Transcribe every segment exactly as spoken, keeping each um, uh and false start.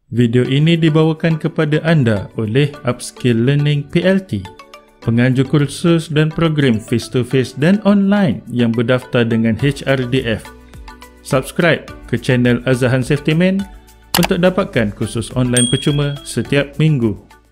Video ini dibawakan kepada anda oleh Upskill Learning P L T, penganjur kursus dan program face-to-face dan online yang berdaftar dengan H R D F. Subscribe ke channel Azahan Safety Man untuk dapatkan kursus online percuma setiap minggu.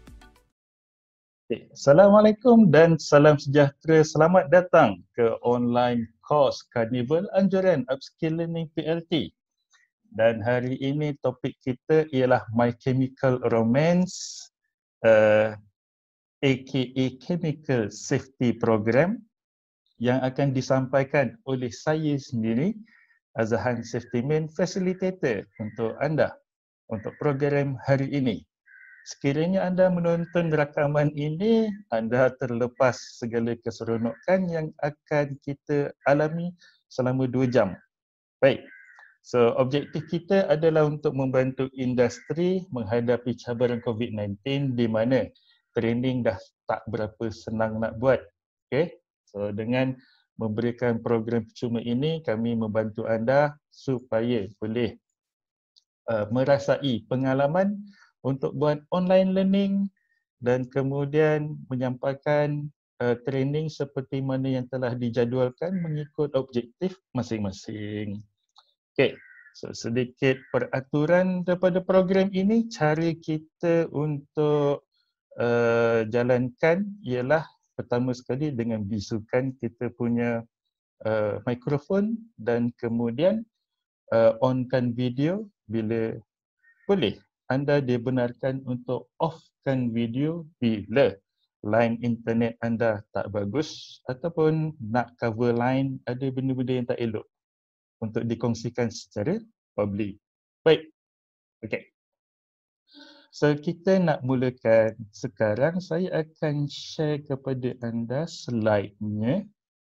Assalamualaikum dan salam sejahtera. Selamat datang ke online course Carnival Anjuran Upskill Learning P L T. Dan hari ini topik kita ialah My Chemical Romance, uh, aka Chemical Safety Program, yang akan disampaikan oleh saya sendiri, Azahan Safety Man, Facilitator untuk anda untuk program hari ini. Sekiranya anda menonton rakaman ini, anda terlepas segala keseronokan yang akan kita alami selama dua jam. Baik. So, objektif kita adalah untuk membantu industri menghadapi cabaran COVID sembilan belas di mana training dah tak berapa senang nak buat. Okay? So, dengan memberikan program percuma ini, kami membantu anda supaya boleh uh, merasai pengalaman untuk buat online learning dan kemudian menyampaikan uh, training seperti mana yang telah dijadualkan mengikut objektif masing-masing. Okey, so sedikit peraturan daripada program ini. Cara kita untuk uh, jalankan ialah pertama sekali dengan bisukan kita punya uh, mikrofon dan kemudian uh, onkan video bila boleh. Anda dibenarkan untuk offkan video bila line internet anda tak bagus ataupun nak cover line ada benda-benda yang tak elok untuk dikongsikan secara public. Baik. Okey. So kita nak mulakan sekarang. Saya akan share kepada anda slide-nya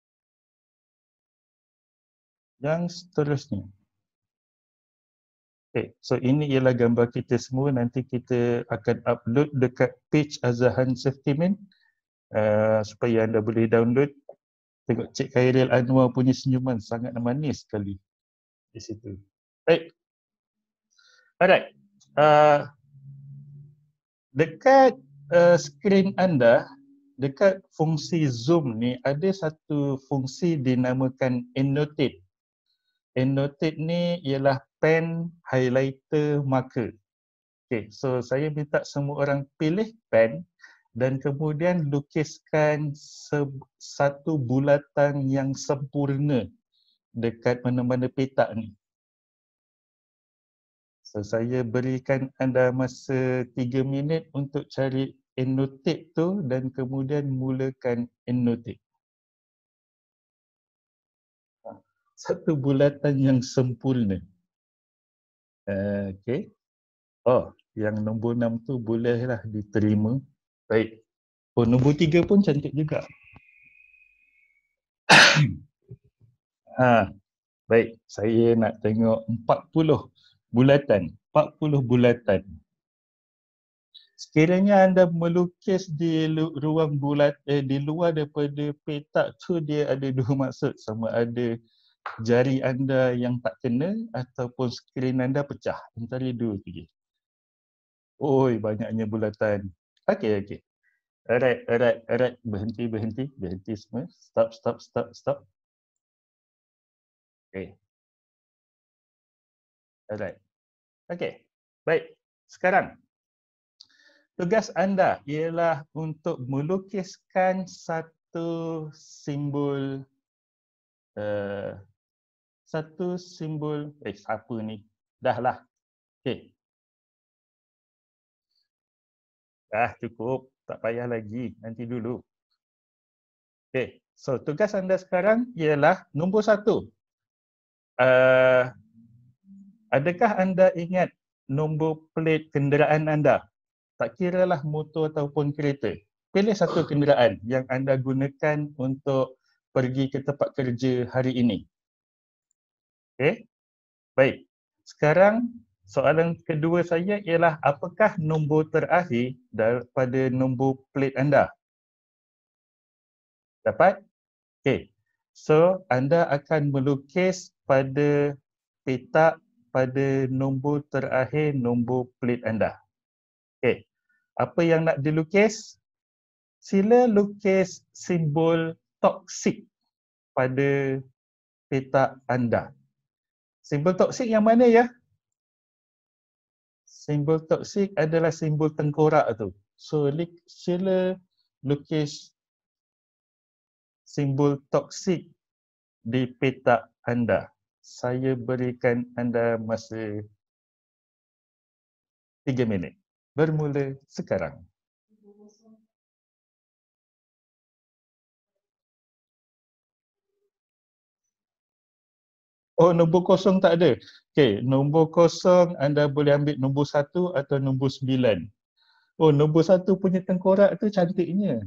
yang seterusnya. Okay, so ini ialah gambar kita semua. Nanti kita akan upload dekat page Azahan Safety Man uh, supaya anda boleh download. Tengok Cik Khairil Anwar punya senyuman sangat manis sekali di situ. Baik. Alright. Uh, dekat uh, skrin anda, dekat fungsi Zoom ni ada satu fungsi dinamakan Annotate. Annotate ni ialah pen, highlighter, marker. Okay, so saya minta semua orang pilih pen dan kemudian lukiskan satu bulatan yang sempurna dekat mana-mana petak ni. So saya berikan anda masa tiga minit untuk cari annotate tu dan kemudian mulakan annotate. Satu bulatan yang sempurna. Uh, okay. Oh, yang nombor enam tu bolehlah diterima. Baik. Oh, nombor tiga pun cantik juga. ha, baik. Saya nak tengok empat puluh bulatan. empat puluh bulatan. Sekiranya anda melukis di ruang bulat eh, di luar daripada petak tu, dia ada dua maksud. Sama ada jari anda yang tak kena ataupun skrin anda pecah. Antara dua tiga. Oi, banyaknya bulatan. Okey, okey. Alright, alright, alright. Berhenti, berhenti. Berhenti semua. Stop, stop, stop, stop. Okay. Alright. Okay. Baik. Sekarang, tugas anda ialah untuk melukiskan satu simbol uh, satu simbol, eh siapa ni? Dah lah. Okay. Dah cukup. Tak payah lagi. Nanti dulu. Okay. So, tugas anda sekarang ialah nombor satu. Uh, adakah anda ingat nombor plate kenderaan anda? Tak kiralah motor ataupun kereta. Pilih satu kenderaan yang anda gunakan untuk pergi ke tempat kerja hari ini. Okay. Baik. Sekarang soalan kedua saya ialah apakah nombor terakhir daripada nombor plate anda? Dapat? Okay. So, anda akan melukis pada petak pada nombor terakhir nombor plate anda. Okey. Apa yang nak dilukis? Sila lukis simbol toksik pada petak anda. Simbol toksik yang mana ya? Simbol toksik adalah simbol tengkorak tu. So, sila lukis simbol toksik di petak anda. Saya berikan anda masa tiga minit. Bermula sekarang. Oh, nombor kosong tak ada. Okey, nombor kosong anda boleh ambil nombor satu atau nombor sembilan. Oh, nombor satu punya tengkorak tu cantiknya.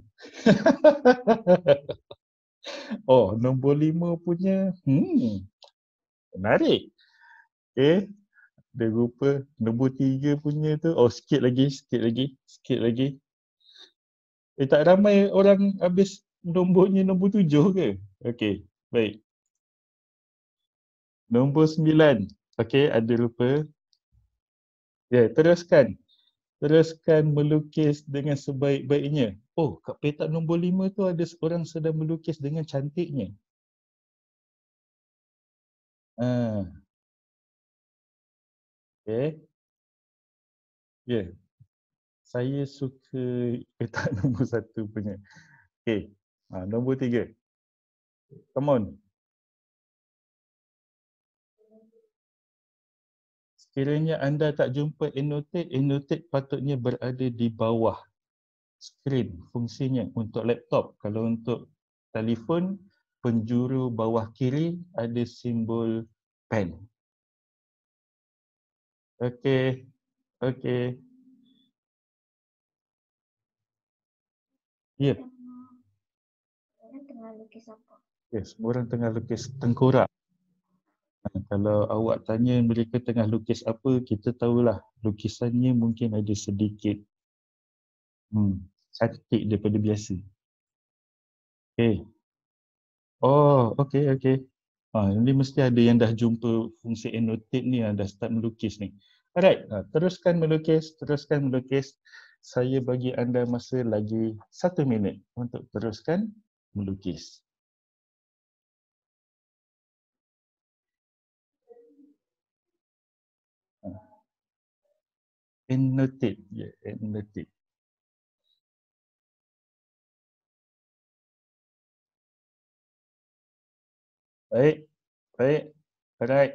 Oh, nombor lima punya, hmm, menarik. Okey, dia rupa nombor tiga punya tu, oh sikit lagi, sikit lagi, sikit lagi. Eh, tak ramai orang habis nombornya nombor tujuh ke? Okey, baik. Nombor sembilan. Okey, ada rupa. Ya, teruskan. Teruskan melukis dengan sebaik-baiknya. Oh, kat petak nombor lima tu ada seorang sedang melukis dengan cantiknya. Ah, okey. Ya. Saya suka petak nombor satu punya. Okey. Ha, nombor tiga. Come on. Sekiranya anda tak jumpa annotate, annotate patutnya berada di bawah skrin fungsinya untuk laptop. Kalau untuk telefon, penjuru bawah kiri ada simbol pen. Okey. Okey. Ya. Orang tengah lukis apa? Yes, orang tengah lukis tengkorak. Ha, kalau awak tanya mereka tengah lukis apa, kita tahulah lukisannya mungkin ada sedikit hmm, cantik daripada biasa. Okey. Oh, okey, okey. Ha, ini mesti ada yang dah jumpa fungsi annotate ni, dah start melukis ni. Alright, ha, teruskan melukis, teruskan melukis. Saya bagi anda masa lagi satu minit untuk teruskan melukis. Ha. Annotate, ya, yeah, annotate. Baik, baik, alright.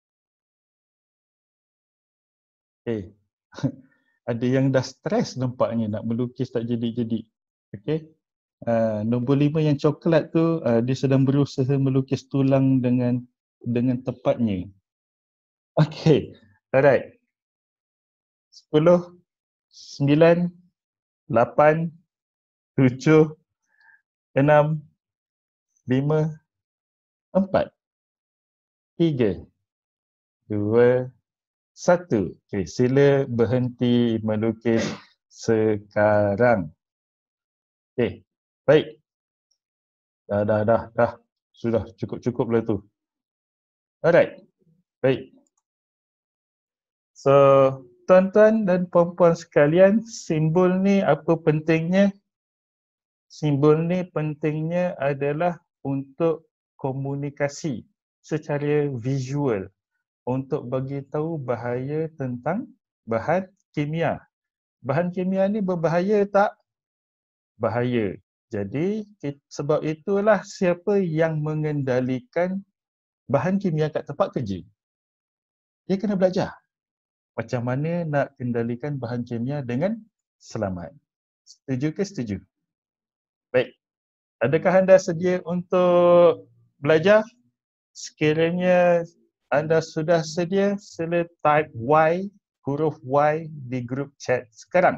Eh, ada yang dah stres nampaknya nak melukis tak jadi-jadi. Okey. Uh, nombor lima yang coklat tu, uh, dia sedang berusaha melukis tulang dengan dengan tepatnya. Okey. Alright. sepuluh, sembilan, lapan, tujuh, enam, lima, empat, tiga, dua, satu. Okey, sila berhenti melukis sekarang. Okey, baik. Dah, dah, dah, dah. Sudah cukup-cukup lah tu. Alright, baik. So, tuan-tuan dan puan-puan sekalian, simbol ni apa pentingnya? Simbol ni pentingnya adalah untuk komunikasi secara visual, untuk bagi tahu bahaya tentang bahan kimia. Bahan kimia ni berbahaya tak? Bahaya. Jadi, sebab itulah siapa yang mengendalikan bahan kimia kat tempat kerja, dia kena belajar macam mana nak kendalikan bahan kimia dengan selamat. Setuju ke setuju? Baik. Adakah anda sedia untuk belajar? Sekiranya anda sudah sedia, sila type Y, huruf Y di grup chat sekarang.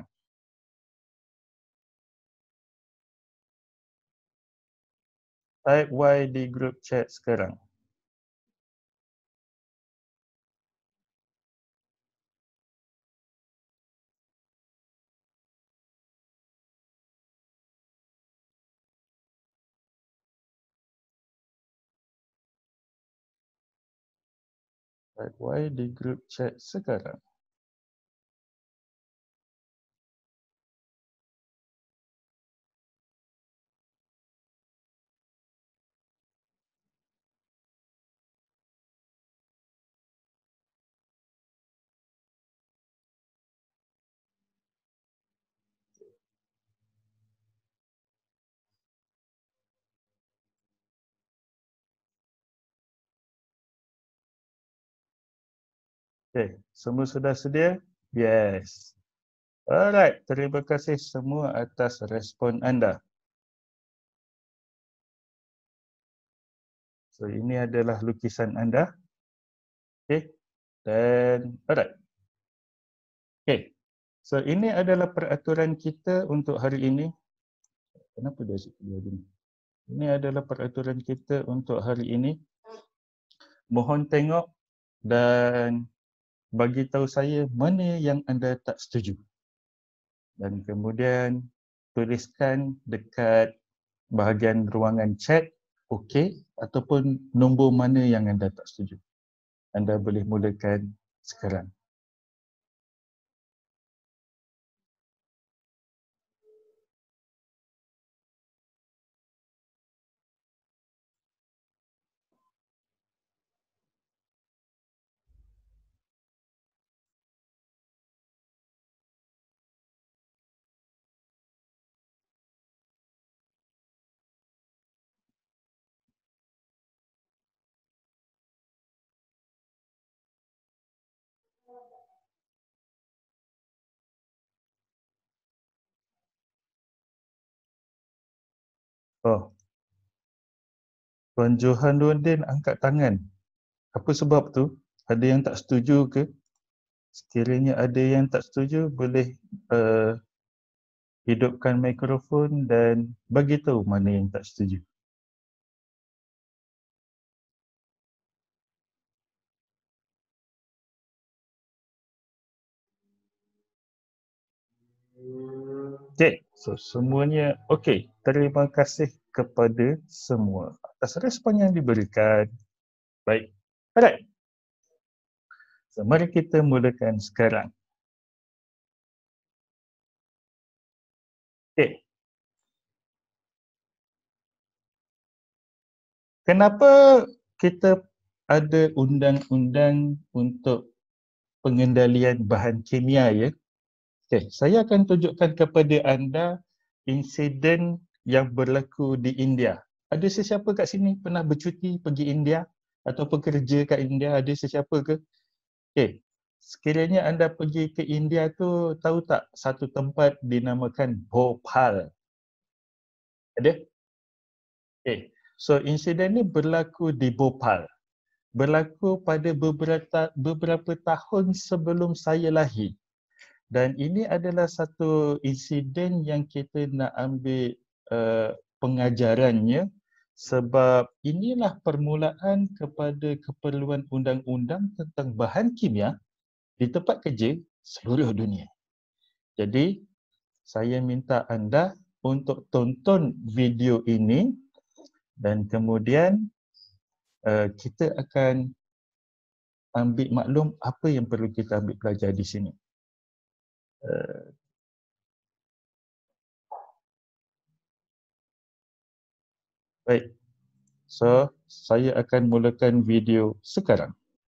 Type Y di grup chat sekarang. Right, why di group chat sekarang? Okay, semua sudah sedia? Yes. Alright, terima kasih semua atas respon anda. So, ini adalah lukisan anda. Okay, dan alright. Okay, so ini adalah peraturan kita untuk hari ini. Kenapa dia dia gini? Ini adalah peraturan kita untuk hari ini. Mohon tengok dan bagi tahu saya mana yang anda tak setuju. Dan kemudian tuliskan dekat bahagian ruangan chat okey ataupun nombor mana yang anda tak setuju. Anda boleh mulakan sekarang. Oh. Tuan Johan Nordin angkat tangan. Apa sebab tu? Ada yang tak setuju ke? Sekiranya ada yang tak setuju, boleh uh, hidupkan mikrofon dan bagi tahu mana yang tak setuju. Okey, so semuanya okey. Terima kasih kepada semua atas respon yang diberikan. Baik. Alright. So, mari kita mulakan sekarang. Okey. Kenapa kita ada undang-undang untuk pengendalian bahan kimia ya? Okey, saya akan tunjukkan kepada anda insiden yang berlaku di India. Ada sesiapa kat sini pernah bercuti pergi India atau bekerja kat India? Ada sesiapa ke? Okey, sekiranya anda pergi ke India tu, tahu tak satu tempat dinamakan Bhopal? Ada? Okey, so insiden ni berlaku di Bhopal. Berlaku pada beberapa beberapa tahun sebelum saya lahir. Dan ini adalah satu insiden yang kita nak ambil uh, pengajarannya sebab inilah permulaan kepada keperluan undang-undang tentang bahan kimia di tempat kerja seluruh dunia. Jadi, saya minta anda untuk tonton video ini dan kemudian uh, kita akan ambil maklum apa yang perlu kita ambil belajar di sini. Uh, baik, so saya akan mulakan video sekarang.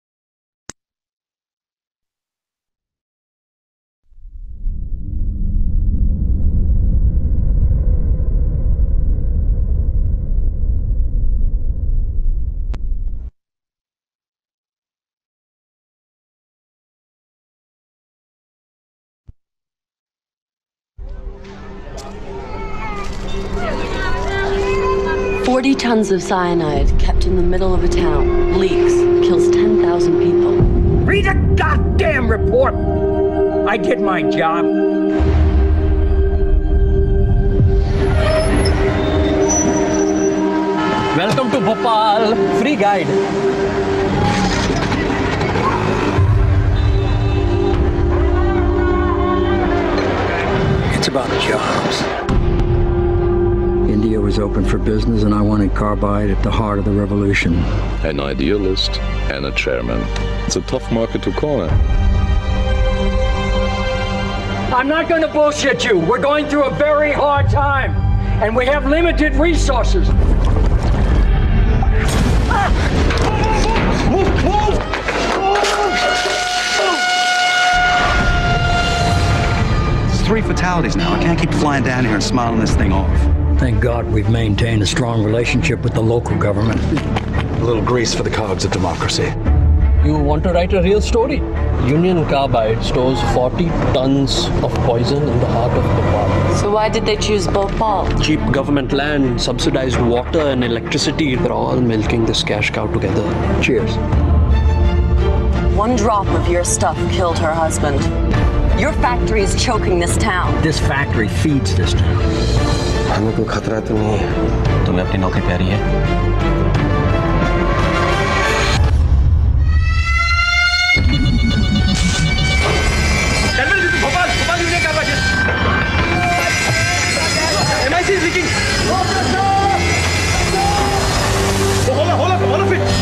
forty tons of cyanide kept in the middle of a town. Leaks. Kills ten thousand people. Read a goddamn report! I did my job. Welcome to Bhopal. Free guide. It's about jobs. India was open for business and I wanted carbide at the heart of the revolution. an idealist, and a chairman. It's a tough market to corner. I'm not going to bullshit you. We're going through a very hard time, and we have limited resources. Move, move! There's three fatalities now. I can't keep flying down here and smiling this thing off. Thank God we've maintained a strong relationship with the local government. A little grease for the cogs of democracy. You want to write a real story? Union Carbide stores forty tons of poison in the heart of Bhopal. So why did they choose Bhopal? Cheap government land, subsidized water and electricity, they're all milking this cash cow together. Cheers. One drop of your stuff killed her husband. Your factory is choking this town. This factory feeds this town. हमें कोई खतरा तो नहीं है। तुम्हें अपनी नौकरी प्यारी है? M I C is leaking. Hold up, hold up, all of it.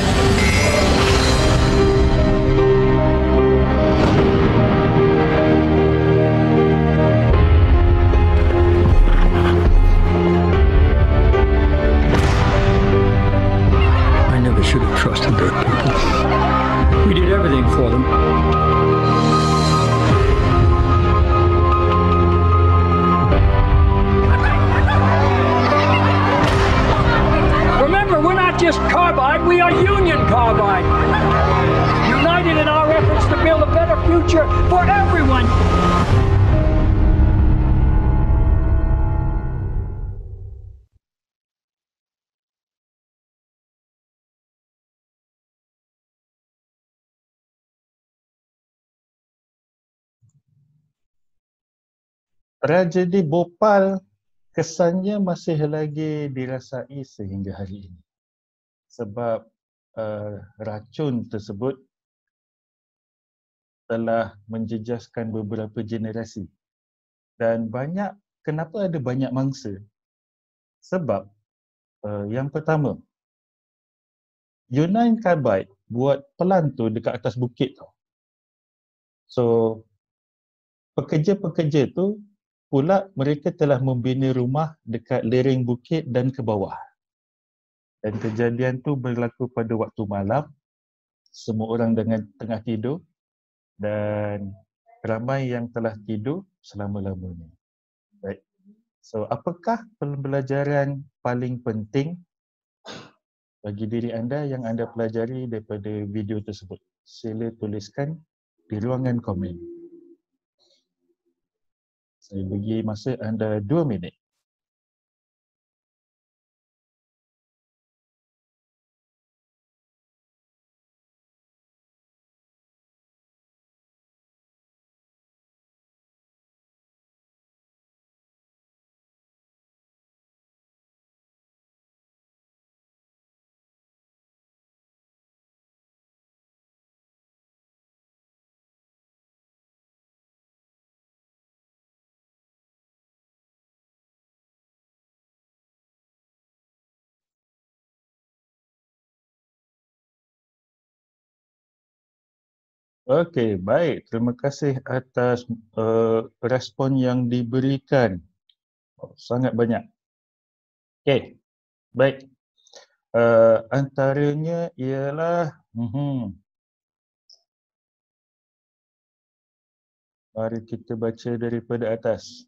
I never should have trusted their people. We did everything for them. Remember, we're not just Carbide, we are Union Carbide. United in our efforts to build a better future for everyone. Tragedi Bhopal kesannya masih lagi dirasai sehingga hari ini. Sebab uh, racun tersebut telah menjejaskan beberapa generasi. Dan banyak, kenapa ada banyak mangsa? Sebab uh, yang pertama, Union Carbide buat pelan tu dekat atas bukit tau. So, pekerja-pekerja tu pula mereka telah membina rumah dekat lereng bukit dan ke bawah. Dan kejadian tu berlaku pada waktu malam. Semua orang dengan tengah tidur dan ramai yang telah tidur selama-lamanya. Baik. So, apakah pembelajaran paling penting bagi diri anda yang anda pelajari daripada video tersebut? Sila tuliskan di ruangan komen. Saya bagi masa anda dua minit. Okey, baik. Terima kasih atas uh, respon yang diberikan. Oh, sangat banyak. Okey, baik. Uh, antaranya ialah uh-huh. Mari kita baca daripada atas.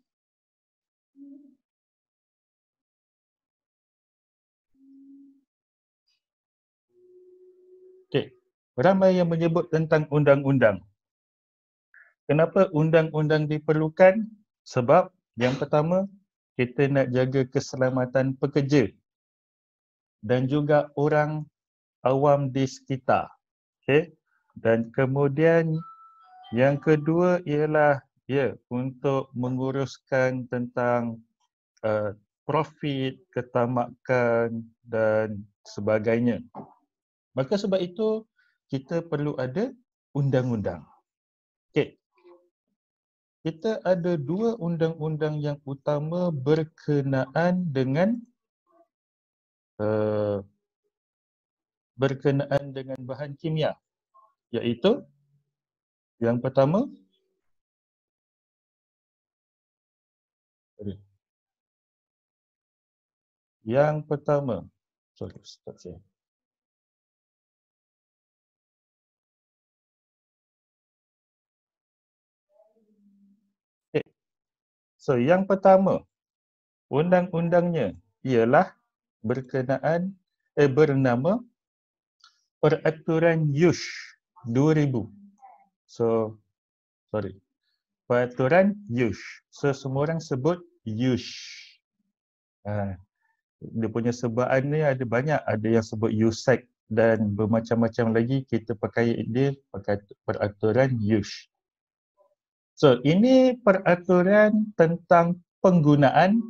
Okey. Ramai yang menyebut tentang undang-undang. Kenapa undang-undang diperlukan? Sebab yang pertama, kita nak jaga keselamatan pekerja dan juga orang awam di sekitar. Okay? Dan kemudian yang kedua ialah ya untuk menguruskan tentang uh, profit, ketamakan dan sebagainya. Maka sebab itu kita perlu ada undang-undang. Okey. Kita ada dua undang-undang yang utama berkenaan dengan uh, berkenaan dengan bahan kimia, iaitu yang pertama, yang pertama, sorry, stop saya. Okay. So, yang pertama, undang-undangnya ialah berkenaan, eh, bernama Peraturan U S H dua ribu. So, sorry. Peraturan U S H. So, semua orang sebut U S H. Ha, dia punya sebaan ni ada banyak. Ada yang sebut U S A C dan bermacam-macam lagi. Kita pakai dia pakai peraturan U S H. So, ini peraturan tentang penggunaan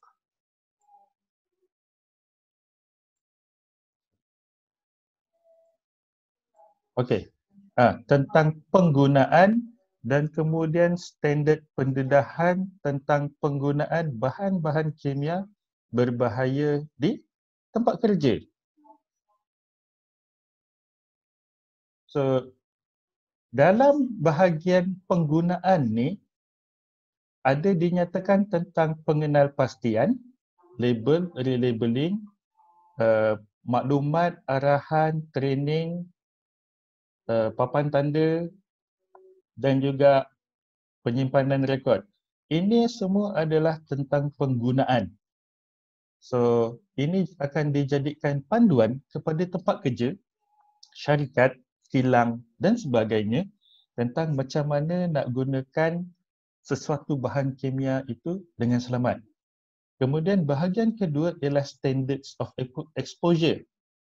Okey. Ha, tentang penggunaan dan kemudian standard pendedahan tentang penggunaan bahan-bahan kimia berbahaya di tempat kerja. So, dalam bahagian penggunaan ni ada dinyatakan tentang pengenalpastian, label, relabeling, uh, maklumat, arahan, training, uh, papan tanda dan juga penyimpanan rekod. Ini semua adalah tentang penggunaan. So, ini akan dijadikan panduan kepada tempat kerja, syarikat, kilang dan sebagainya tentang macam mana nak gunakan sesuatu bahan kimia itu dengan selamat. Kemudian bahagian kedua ialah standards of exposure.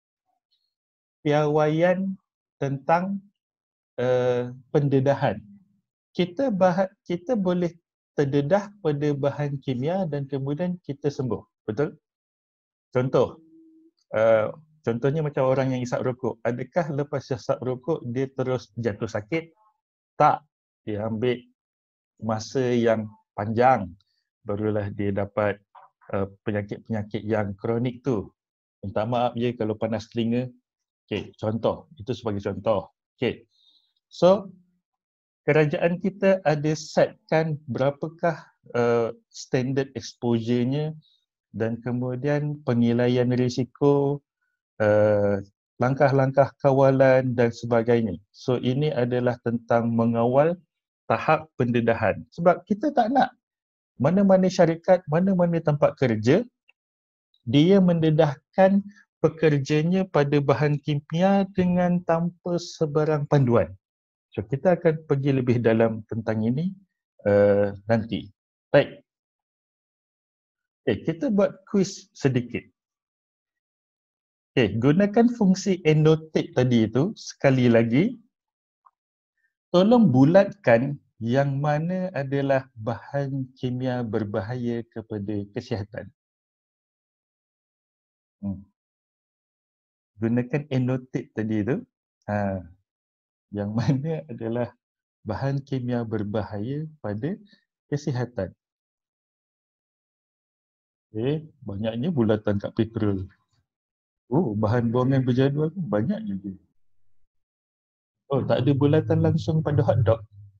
Piawaian tentang uh, pendedahan. Kita bah- kita boleh terdedah pada bahan kimia dan kemudian kita sembuh. Betul? Contoh, uh, contohnya macam orang yang isap rokok. Adakah lepas isap rokok dia terus jatuh sakit? Tak. Dia ambil masa yang panjang barulah dia dapat uh, penyakit-penyakit yang kronik tu. Minta maaf je kalau panas telinga. Okey, contoh. Itu sebagai contoh. Okey. So, kerajaan kita ada setkan berapakah uh, standard exposure-nya dan kemudian penilaian risiko, uh, langkah-langkah kawalan dan sebagainya. So, ini adalah tentang mengawal tahap pendedahan. Sebab kita tak nak mana-mana syarikat, mana-mana tempat kerja, dia mendedahkan pekerjanya pada bahan kimia dengan tanpa sebarang panduan. So, kita akan pergi lebih dalam tentang ini uh, nanti. Baik. Okay, kita buat quiz sedikit. Okay, gunakan fungsi annotate tadi itu sekali lagi. Tolong bulatkan yang mana adalah bahan kimia berbahaya kepada kesihatan. Hmm. Gunakan annotate tadi itu. Ha, yang mana adalah bahan kimia berbahaya pada kesihatan. Okay, banyaknya bulatan kat petrol. Oh, bahan buangan berjadual pun banyak juga. Oh, tak ada bulatan langsung pada hotdog.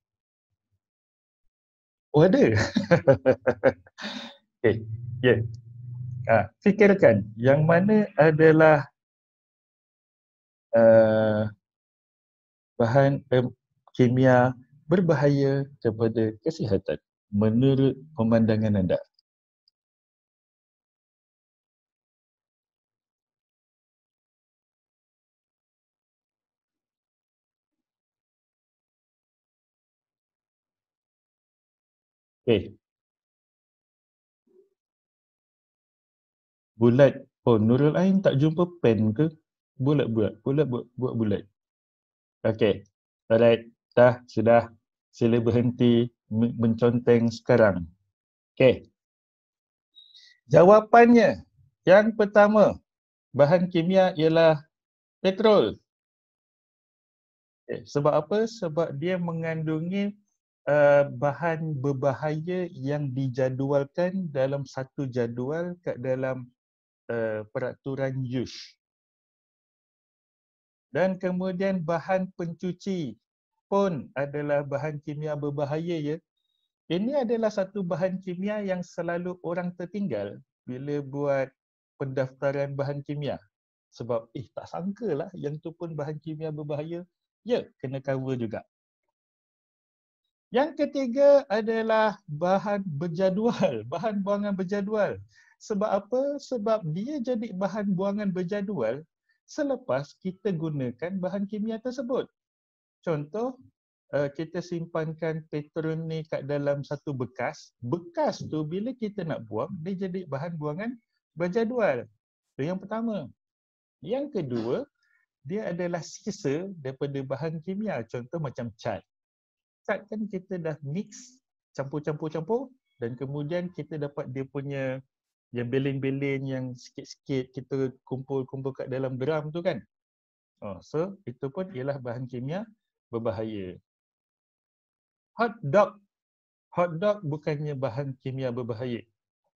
Oh, ada. Okay, ya. Yeah. Ha, fikirkan yang mana adalah uh, bahan um, kimia berbahaya kepada kesihatan menurut pemandangan anda. Okay. Bulat. Oh, Nurul Ain tak jumpa pen ke? Bulat-bulat. Bulat buat, buat bulat. Okay. Alright. Dah, sudah. Sila berhenti menconteng sekarang. Okay. Jawapannya. Yang pertama, bahan kimia ialah petrol. Okay. Sebab apa? Sebab dia mengandungi Uh, bahan berbahaya yang dijadualkan dalam satu jadual kat dalam uh, peraturan U S H. Dan kemudian bahan pencuci pun adalah bahan kimia berbahaya ya. Ini adalah satu bahan kimia yang selalu orang tertinggal bila buat pendaftaran bahan kimia. Sebab eh tak sangkalah yang tu pun bahan kimia berbahaya. Ya, kena cover juga. Yang ketiga adalah bahan berjadual, bahan buangan berjadual. Sebab apa? Sebab dia jadi bahan buangan berjadual selepas kita gunakan bahan kimia tersebut. Contoh, kita simpankan petrol ni kat dalam satu bekas. Bekas tu bila kita nak buang, dia jadi bahan buangan berjadual. Itu yang pertama. Yang kedua, dia adalah sisa daripada bahan kimia. Contoh macam cat. Cat kan kita dah mix, campur-campur-campur dan kemudian kita dapat dia punya yang belen-belen yang sikit-sikit kita kumpul-kumpul kat dalam drum tu kan. Oh, so itu pun ialah bahan kimia berbahaya. Hot dog. Hot dog bukannya bahan kimia berbahaya.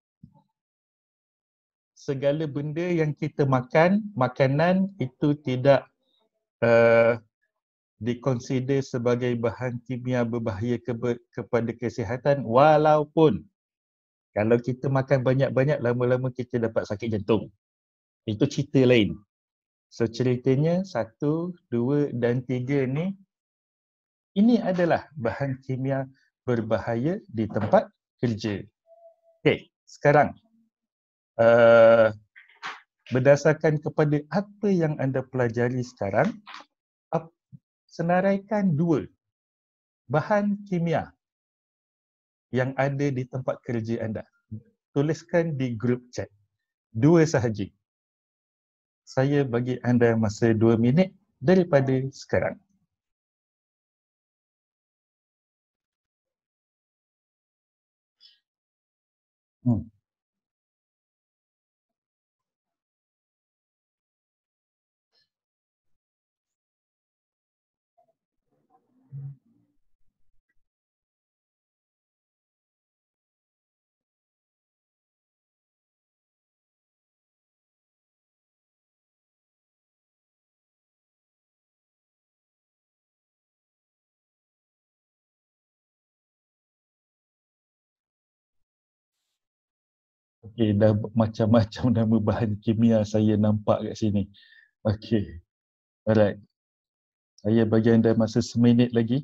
Segala benda yang kita makan, makanan itu tidak uh, dikonsider sebagai bahan kimia berbahaya ke- kepada kesihatan, walaupun kalau kita makan banyak-banyak, lama-lama kita dapat sakit jantung. Itu cerita lain. So ceritanya satu, dua dan tiga ni, ini adalah bahan kimia berbahaya di tempat kerja. Okey, sekarang uh, berdasarkan kepada apa yang anda pelajari sekarang, senaraikan dua bahan kimia yang ada di tempat kerja anda. Tuliskan di grup chat. Dua sahaja. Saya bagi anda masa dua minit daripada sekarang. Hmm. Okey, dah macam-macam nama bahan kimia saya nampak kat sini. Okey. Alright. Saya bagi anda masa seminit lagi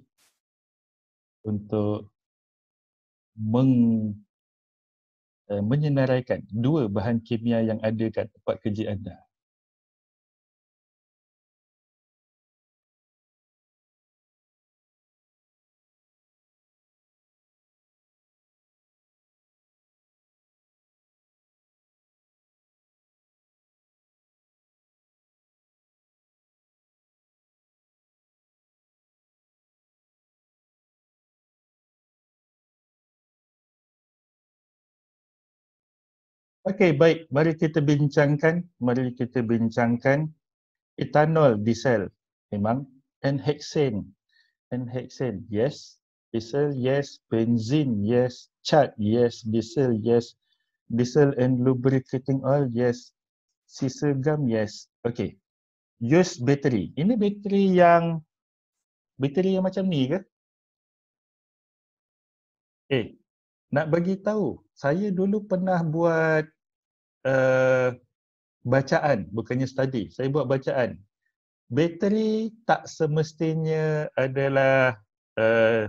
untuk meng, uh, menyenaraikan dua bahan kimia yang ada kat tempat kerja anda. Okey, baik. Mari kita bincangkan. Mari kita bincangkan etanol diesel. Memang. And hexane. And hexane, yes. Diesel, yes. Benzene, yes. Cat, yes. Diesel, yes. Diesel and lubricating oil, yes. Sisa gam, yes. Okey. Use battery. Ini bateri yang bateri yang macam ni ke? Eh, nak bagi tahu, saya dulu pernah buat Uh, bacaan, bukannya study. Saya buat bacaan. Bateri tak semestinya adalah uh,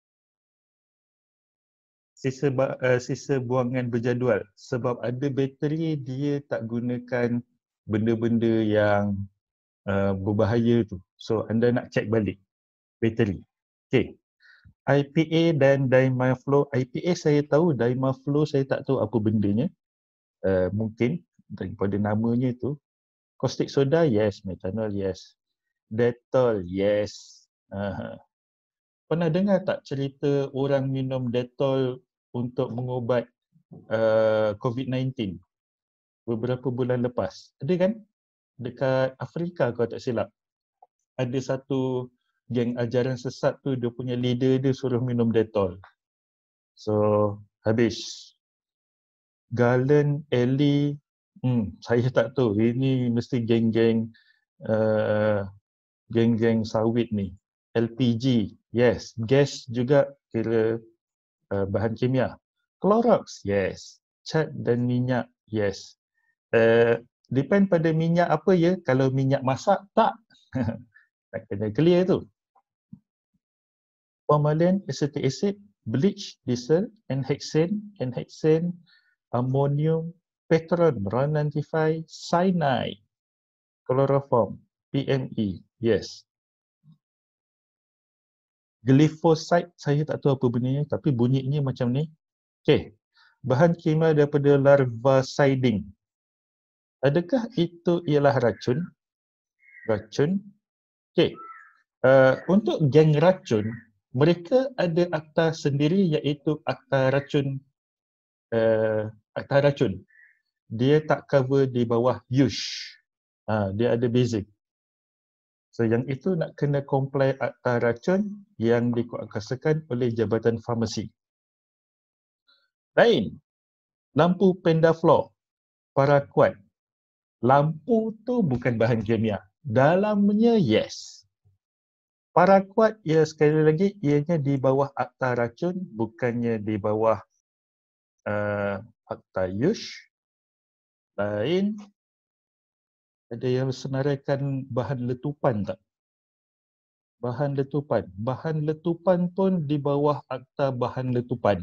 sisa uh, sisa buangan berjadual. Sebab ada bateri dia tak gunakan benda-benda yang uh, berbahaya tu. So anda nak check balik bateri. Okay. I P A dan Dimaflow. I P A saya tahu, Dimaflow saya tak tahu apa bendanya. Uh, mungkin daripada namanya tu. Caustic soda, yes. Methanol, yes. Dettol, yes. Uh, pernah dengar tak cerita orang minum Dettol untuk mengubat uh, covid sembilan belas beberapa bulan lepas? Ada kan? Dekat Afrika kalau tak silap. Ada satu geng ajaran sesat tu, dia punya leader dia suruh minum Dettol. So, habis. Garland, Ellie, hmm, saya tak tahu. Ini mesti geng-geng uh, geng-geng sawit ni. L P G, yes. Gas juga kira uh, bahan kimia. Clorox, yes. Cat dan minyak, yes. Uh, depend pada minyak apa ya. Kalau minyak masak, tak. Tak kena clear tu. Formalin, acetic acid, bleach, diesel, N-hexane, N-hexane, ammonium, petron, R O ninety-five, cyanide, chloroform, P M E, yes. Glyphosate, saya tak tahu apa benda ni, tapi bunyinya macam ni. Okey, bahan kimia daripada larvaciding. Adakah itu ialah racun? Racun. Okey, uh, untuk geng racun, mereka ada akta sendiri iaitu akta racun. Uh, akta racun. Dia tak cover di bawah U S H. Ha, dia ada basic. So yang itu nak kena comply akta racun yang dikuatkuasakan oleh Jabatan Farmasi. Lain, lampu pendaflor, paraquat. Lampu tu bukan bahan kimia. Dalamnya yes. Paraquat, ya sekali lagi, ianya di bawah akta racun, bukannya di bawah uh, akta U S H. Lain, ada yang senaraikan bahan letupan tak? Bahan letupan. Bahan letupan pun di bawah akta bahan letupan.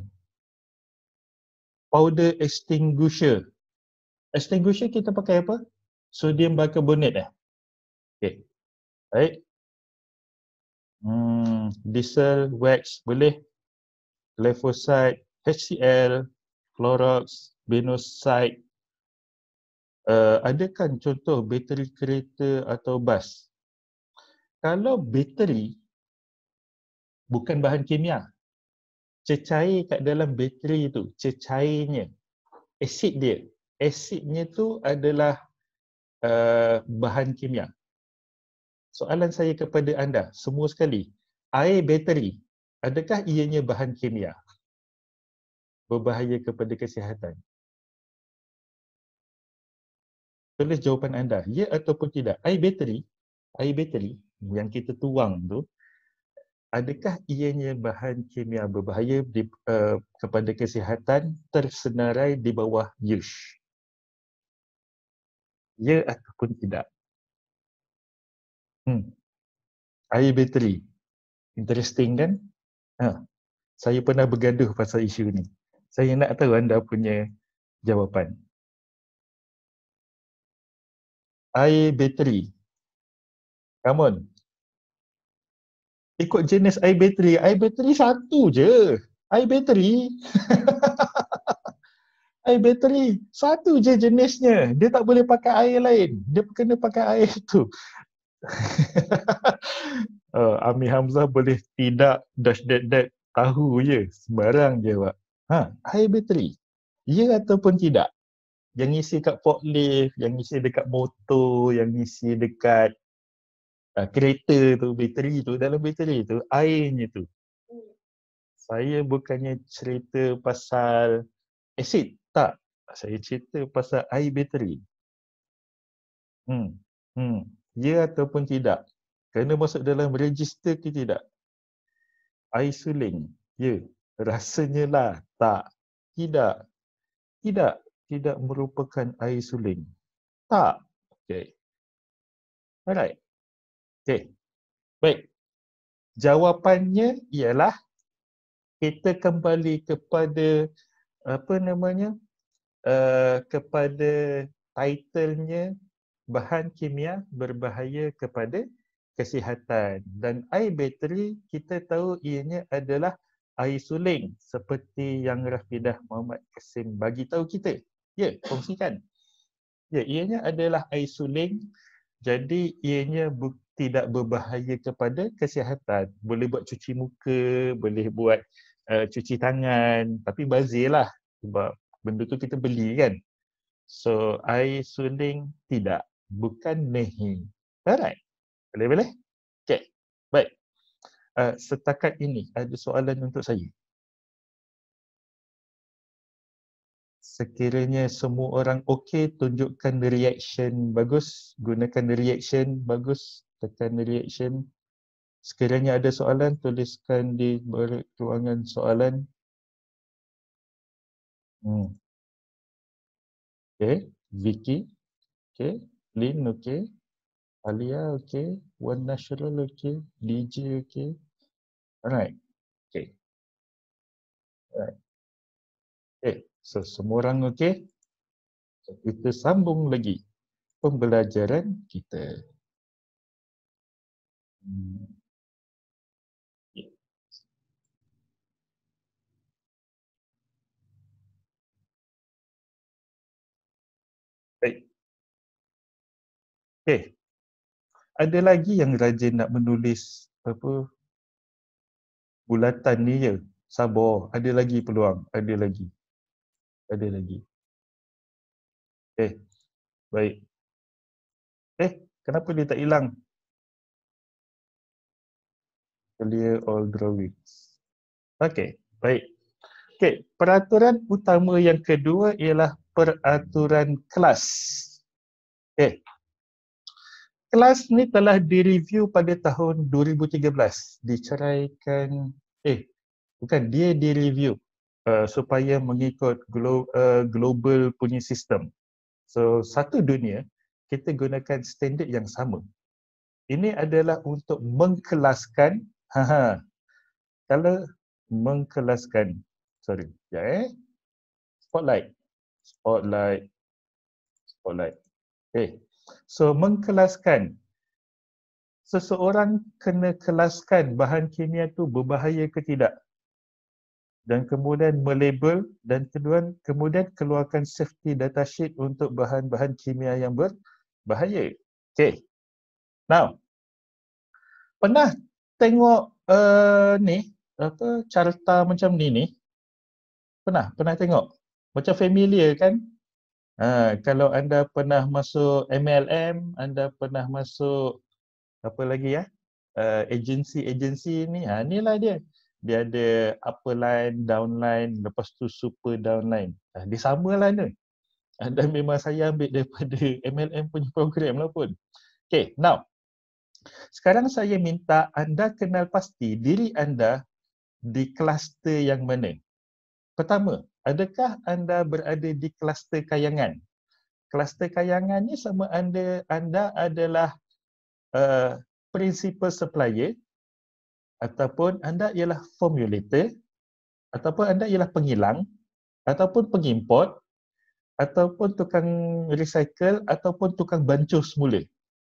Powder extinguisher. Extinguisher kita pakai apa? Sodium bicarbonate eh? Okey. Baik. Hmm, diesel, wax boleh. Glyphosate, H C L, Clorox, Benoside. Uh, ada kan contoh bateri kereta atau bas? Kalau bateri bukan bahan kimia, cecair kat dalam bateri tu, cecairnya, asid dia, asidnya tu adalah uh, bahan kimia. Soalan saya kepada anda, semua sekali, air bateri, adakah ianya bahan kimia? Berbahaya kepada kesihatan? Tulis jawapan anda, ya ataupun tidak. Air bateri, air bateri yang kita tuang tu, adakah ianya bahan kimia berbahaya di, uh, kepada kesihatan tersenarai di bawah U S H? Ya ataupun tidak? Hmm. Air bateri. Interesting kan? Ha. Saya pernah bergaduh pasal isu ni. Saya nak tahu anda punya jawapan. Air bateri. Come on. Ikut jenis air bateri. Air bateri satu je. Air bateri. Air bateri. Satu je jenisnya. Dia tak boleh pakai air lain. Dia kena pakai air tu. uh, Ami Hamzah boleh tidak dash that that tahu je. Sembarang jawab. Ha, air bateri. Ya ataupun tidak? Yang isi kat forklift, yang isi dekat motor, yang isi dekat uh, kereta tu, bateri tu, dalam bateri tu, airnya tu. Saya bukannya cerita pasal asid, tak. Saya cerita pasal air bateri. Hmm. Hmm. Ya ataupun tidak? Kena masuk dalam register ke tidak? Air suling. Ya. Rasanya lah. Tak. Tidak. Tidak. Tidak merupakan air suling. Tak. Okey. Alright. Okey. Baik. Jawapannya ialah kita kembali kepada apa namanya? Uh, kepada titlenya bahan kimia berbahaya kepada kesihatan. Dan air bateri kita tahu ianya adalah air suling seperti yang Rafidah Muhammad Kasim bagi tahu kita. Ya, kongsikan. Ya, ianya adalah air suling, jadi ianya bu- tidak berbahaya kepada kesihatan. Boleh buat cuci muka, boleh buat uh, cuci tangan, tapi bazirlah sebab benda tu kita beli kan. So, air suling tidak, bukan nahi. Alright. Boleh-boleh? Okay. Baik. Uh, setakat ini ada soalan untuk saya. Sekiranya semua orang okey, tunjukkan reaction bagus, gunakan reaction bagus tekan reaction. Sekiranya ada soalan, tuliskan di ruangan soalan. Hmm. Okay, Vicky. Okay, Lynn, okay. Alia, okay. One Natural, okay. D J, okay. Alright. Okay. Alright. Okay, so semua orang okay. So, kita sambung lagi pembelajaran kita. Hmm. Yeah. Baik. Okay. Ada lagi yang rajin nak menulis apa bulatan ni je. Sabar, ada lagi peluang, ada lagi. Ada lagi. Eh, baik. Eh, kenapa dia tak hilang? Clear all drawings. Okey, baik. Okey, peraturan utama yang kedua ialah peraturan kelas. Okey. Kelas ni telah direview pada tahun dua ribu tiga belas. Diceraikan, eh, bukan, dia direview uh, supaya mengikut glo, uh, global punya sistem. So, satu dunia, kita gunakan standard yang sama. Ini adalah untuk mengkelaskan, haha, kalau mengkelaskan, sorry, ya eh, spotlight, spotlight, spotlight. Okay. So, mengkelaskan. Seseorang kena kelaskan bahan kimia tu berbahaya ke tidak. Dan kemudian melabel dan kemudian, kemudian keluarkan safety data sheet untuk bahan-bahan kimia yang berbahaya. Okay. Now, pernah tengok uh, ni, apa, carta macam ni ni? Pernah? Pernah tengok? Macam familiar kan? Ha, kalau anda pernah masuk M L M, anda pernah masuk apa lagi ya? Uh, agensi-agensi ni, ha, inilah dia. Dia ada upper line, downline, lepas tu super downline. Ha, dia samalah ni. Dan memang saya ambil daripada M L M punya program lah pun. Okay, now. Sekarang saya minta anda kenal pasti diri anda di kluster yang mana. Pertama, adakah anda berada di kluster kayangan? Kluster kayangan ni sama anda anda adalah uh, principal supplier, ataupun anda ialah formulator, ataupun anda ialah pengilang, ataupun pengimport, ataupun tukang recycle, ataupun tukang bancuh semula.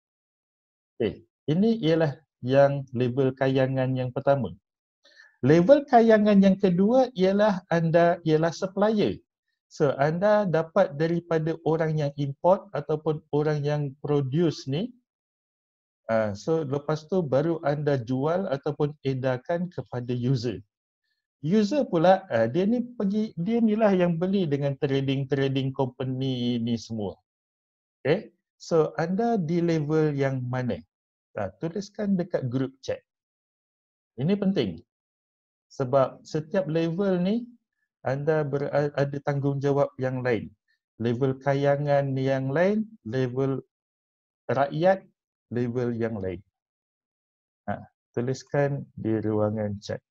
Okay. Ini ialah yang level kayangan yang pertama. Level kayangan yang kedua ialah anda ialah supplier. So, anda dapat daripada orang yang import ataupun orang yang produce ni. Uh, so, lepas tu baru anda jual ataupun edarkan kepada user. User pula, uh, dia ni pergi, dia ni lah yang beli dengan trading-trading company ni semua. Okay. So, anda di level yang mana? Uh, tuliskan dekat group chat. Ini penting. Sebab setiap level ni anda ber, ada tanggungjawab yang lain. Level kayangan yang lain, level rakyat, level yang lain. Ha, tuliskan di ruangan chat.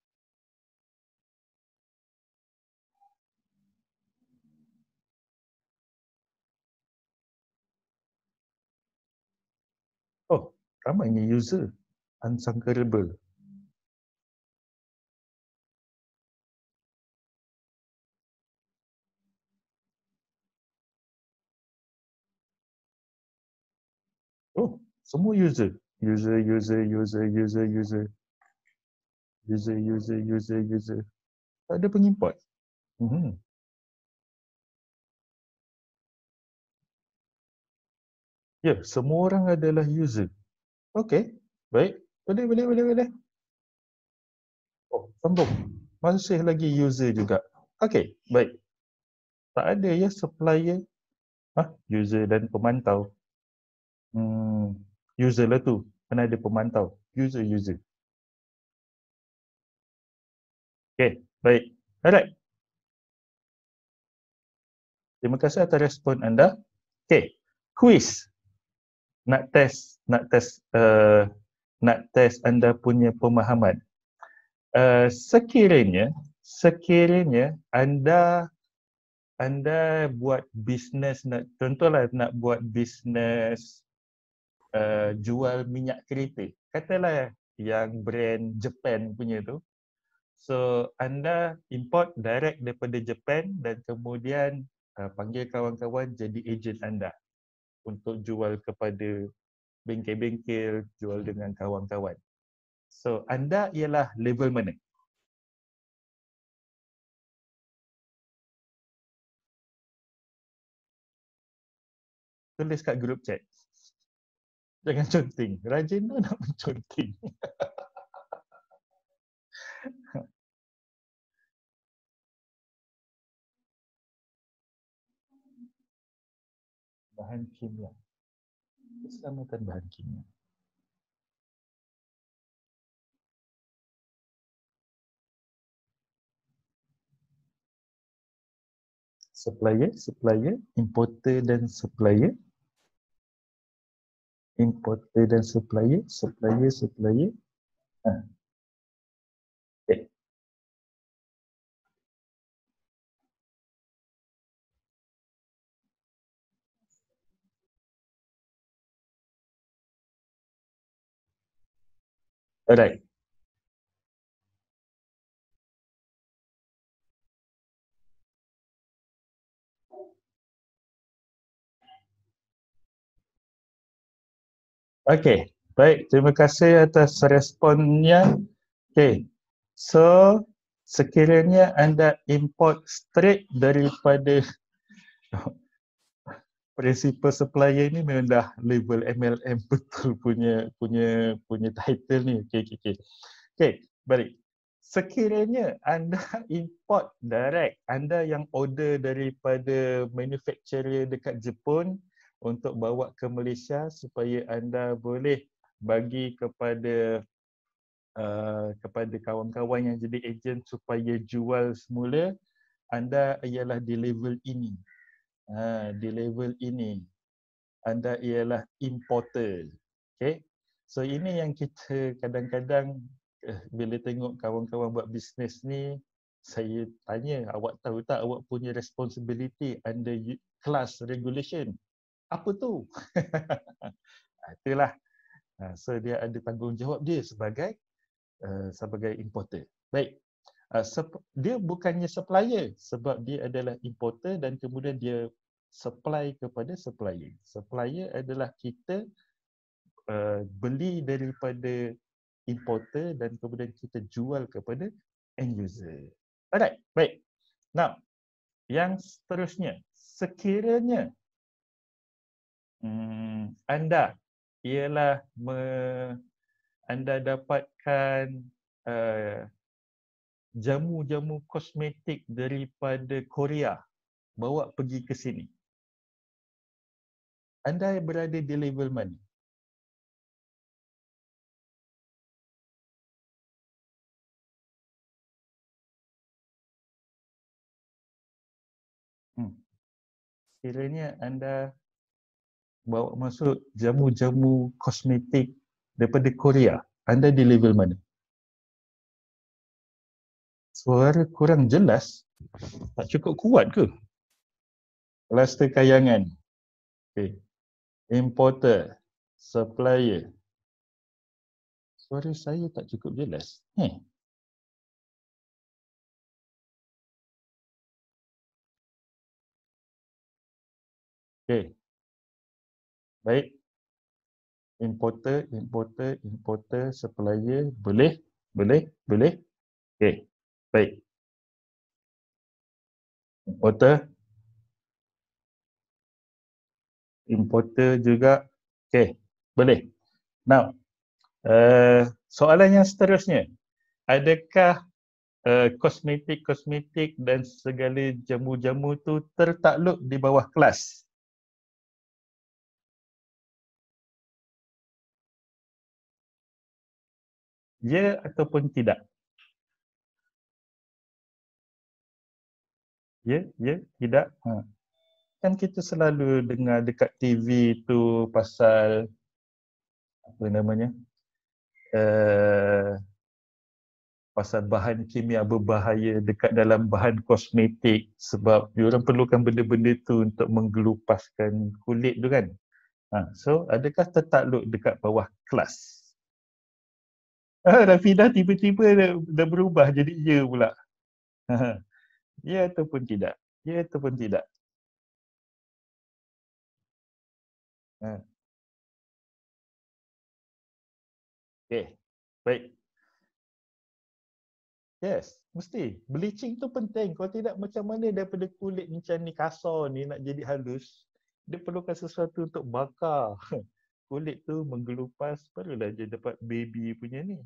Oh, ramainya user. Unsubscribable. Oh, semua user. User, user, user, user, user. User, user, user, user. Tak ada pengimport. Hmm. Ya, semua orang adalah user. Okey, baik. Boleh, boleh, boleh, boleh. Oh, sambung. Masih lagi user juga. Okey, baik. Tak ada ya supplier. Hah, user dan pemantau. Hmm, user lah tu. Mana ada pemantau. User, user. Okey, baik. Alright. Terima kasih atas respon anda. Okey, quiz. nak test, nak test, uh, nak test anda punya pemahaman. Uh, sekiranya, sekiranya anda anda buat bisnes, nak contohlah nak buat bisnes uh, jual minyak kereta. Katalah yang brand Japan punya tu. So anda import direct daripada Japan dan kemudian uh, panggil kawan-kawan jadi ejen anda untuk jual kepada bengkel-bengkel, jual dengan kawan-kawan. So anda ialah level mana? Tulis kat group chat. Jangan conteng. Rajin tu nak menconteng. Bahan kimia. Keselamatan bahan kimia. Supplier, supplier, importer dan supplier. Importer dan supplier, supplier, supplier. Ha. Okay. Alright. Okey, baik. Terima kasih atas responnya. Okey, so sekiranya anda import straight daripada principal supplier ni memang dah level M L M betul punya punya punya title ni. Okey, okey, okey. Okey, balik. Sekiranya anda import direct, anda yang order daripada manufacturer dekat Jepun untuk bawa ke Malaysia supaya anda boleh bagi kepada uh, kepada kawan-kawan yang jadi ejen supaya jual semula, anda ialah di level ini. Ha, di level ini anda ialah importer. Okay? So ini yang kita kadang-kadang uh, bila tengok kawan-kawan buat bisnes ni, saya tanya, awak tahu tak awak punya responsibility under class regulation? Apa tu? Itulah. So dia ada tanggungjawab dia sebagai uh, sebagai importer. Baik. Uh, dia bukannya supplier sebab dia adalah importer dan kemudian dia supply kepada supplier. Supplier adalah kita uh, beli daripada importer dan kemudian kita jual kepada end user. Alright, baik. Now, yang seterusnya, sekiranya Hmm, anda ialah me, anda dapatkan uh, jamu-jamu kosmetik daripada Korea bawa pergi ke sini. Anda berada di level mana? Hmm. Kiranya anda bawa masuk jamu-jamu kosmetik daripada Korea, anda di level mana? Suara kurang jelas. Tak cukup kuat ke? Kluster kayangan. Okay. Importer, supplier. Suara saya tak cukup jelas. Eh. Okay. Baik. Importer, importer, importer, supplier. Boleh? Boleh? Boleh? Okay. Baik. Importer. Importer juga. Okay. Boleh. Now, uh, soalan yang seterusnya. Adakah uh, kosmetik-kosmetik dan segala jamu-jamu tu tertakluk di bawah kelas? Ya ataupun tidak? Ya, ya, tidak. Ha. Kan kita selalu dengar dekat T V tu pasal apa namanya? Uh, pasal bahan kimia berbahaya dekat dalam bahan kosmetik sebab diorang perlukan benda-benda tu untuk menggelupaskan kulit tu kan. Ha, so adakah tertakluk dekat bawah kelas? Ah, Rafidah tiba-tiba dah, dah berubah jadi ya pula. Ya ataupun tidak? Ya ataupun tidak? Ha. Okay, baik. Yes, mesti. Bleaching tu penting. Kalau tidak macam mana daripada kulit macam ni kasar ni nak jadi halus, dia perlukan sesuatu untuk bakar kulit tu menggelupas, barulah dia dapat baby punya ni.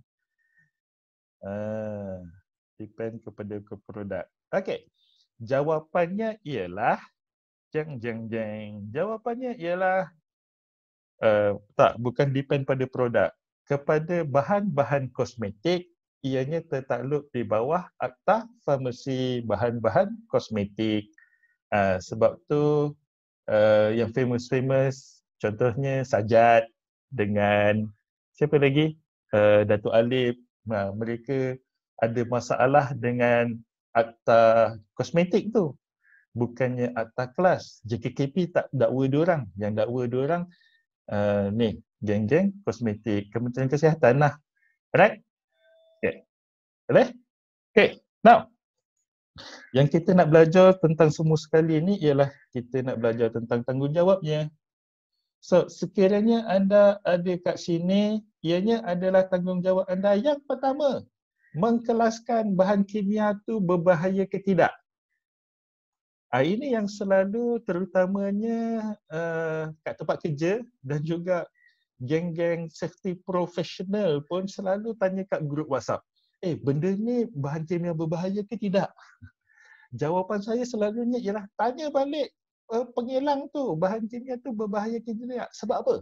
Ah, depend kepada ke produk. Okey. Jawapannya ialah jeng jeng jeng. Jawapannya ialah uh, tak, bukan depend pada produk. Kepada bahan-bahan kosmetik, ianya tertakluk di bawah Akta Farmasi Bahan-bahan Kosmetik. Uh, sebab tu uh, yang famous-famous contohnya Sajat dengan siapa lagi? Uh, Datuk Alif. Nah, mereka ada masalah dengan Akta Kosmetik tu. Bukannya Akta Kelas. J K K P tak dakwa diorang. Yang dakwa diorang uh, ni, geng-geng kosmetik. Kementerian Kesihatan lah. Right? Okay. Boleh? Okay. Now, yang kita nak belajar tentang semua sekali ni ialah kita nak belajar tentang tanggungjawabnya. So, sekiranya anda ada kat sini, ianya adalah tanggungjawab anda yang pertama, mengkelaskan bahan kimia tu berbahaya ke tidak. Ah, ini yang selalu terutamanya uh, kat tempat kerja dan juga geng-geng safety professional pun selalu tanya kat grup WhatsApp. Eh, benda ni bahan kimia berbahaya ke tidak? Jawapan saya selalunya ialah tanya balik uh, pengilang tu, bahan kimia tu berbahaya ke tidak. Sebab apa?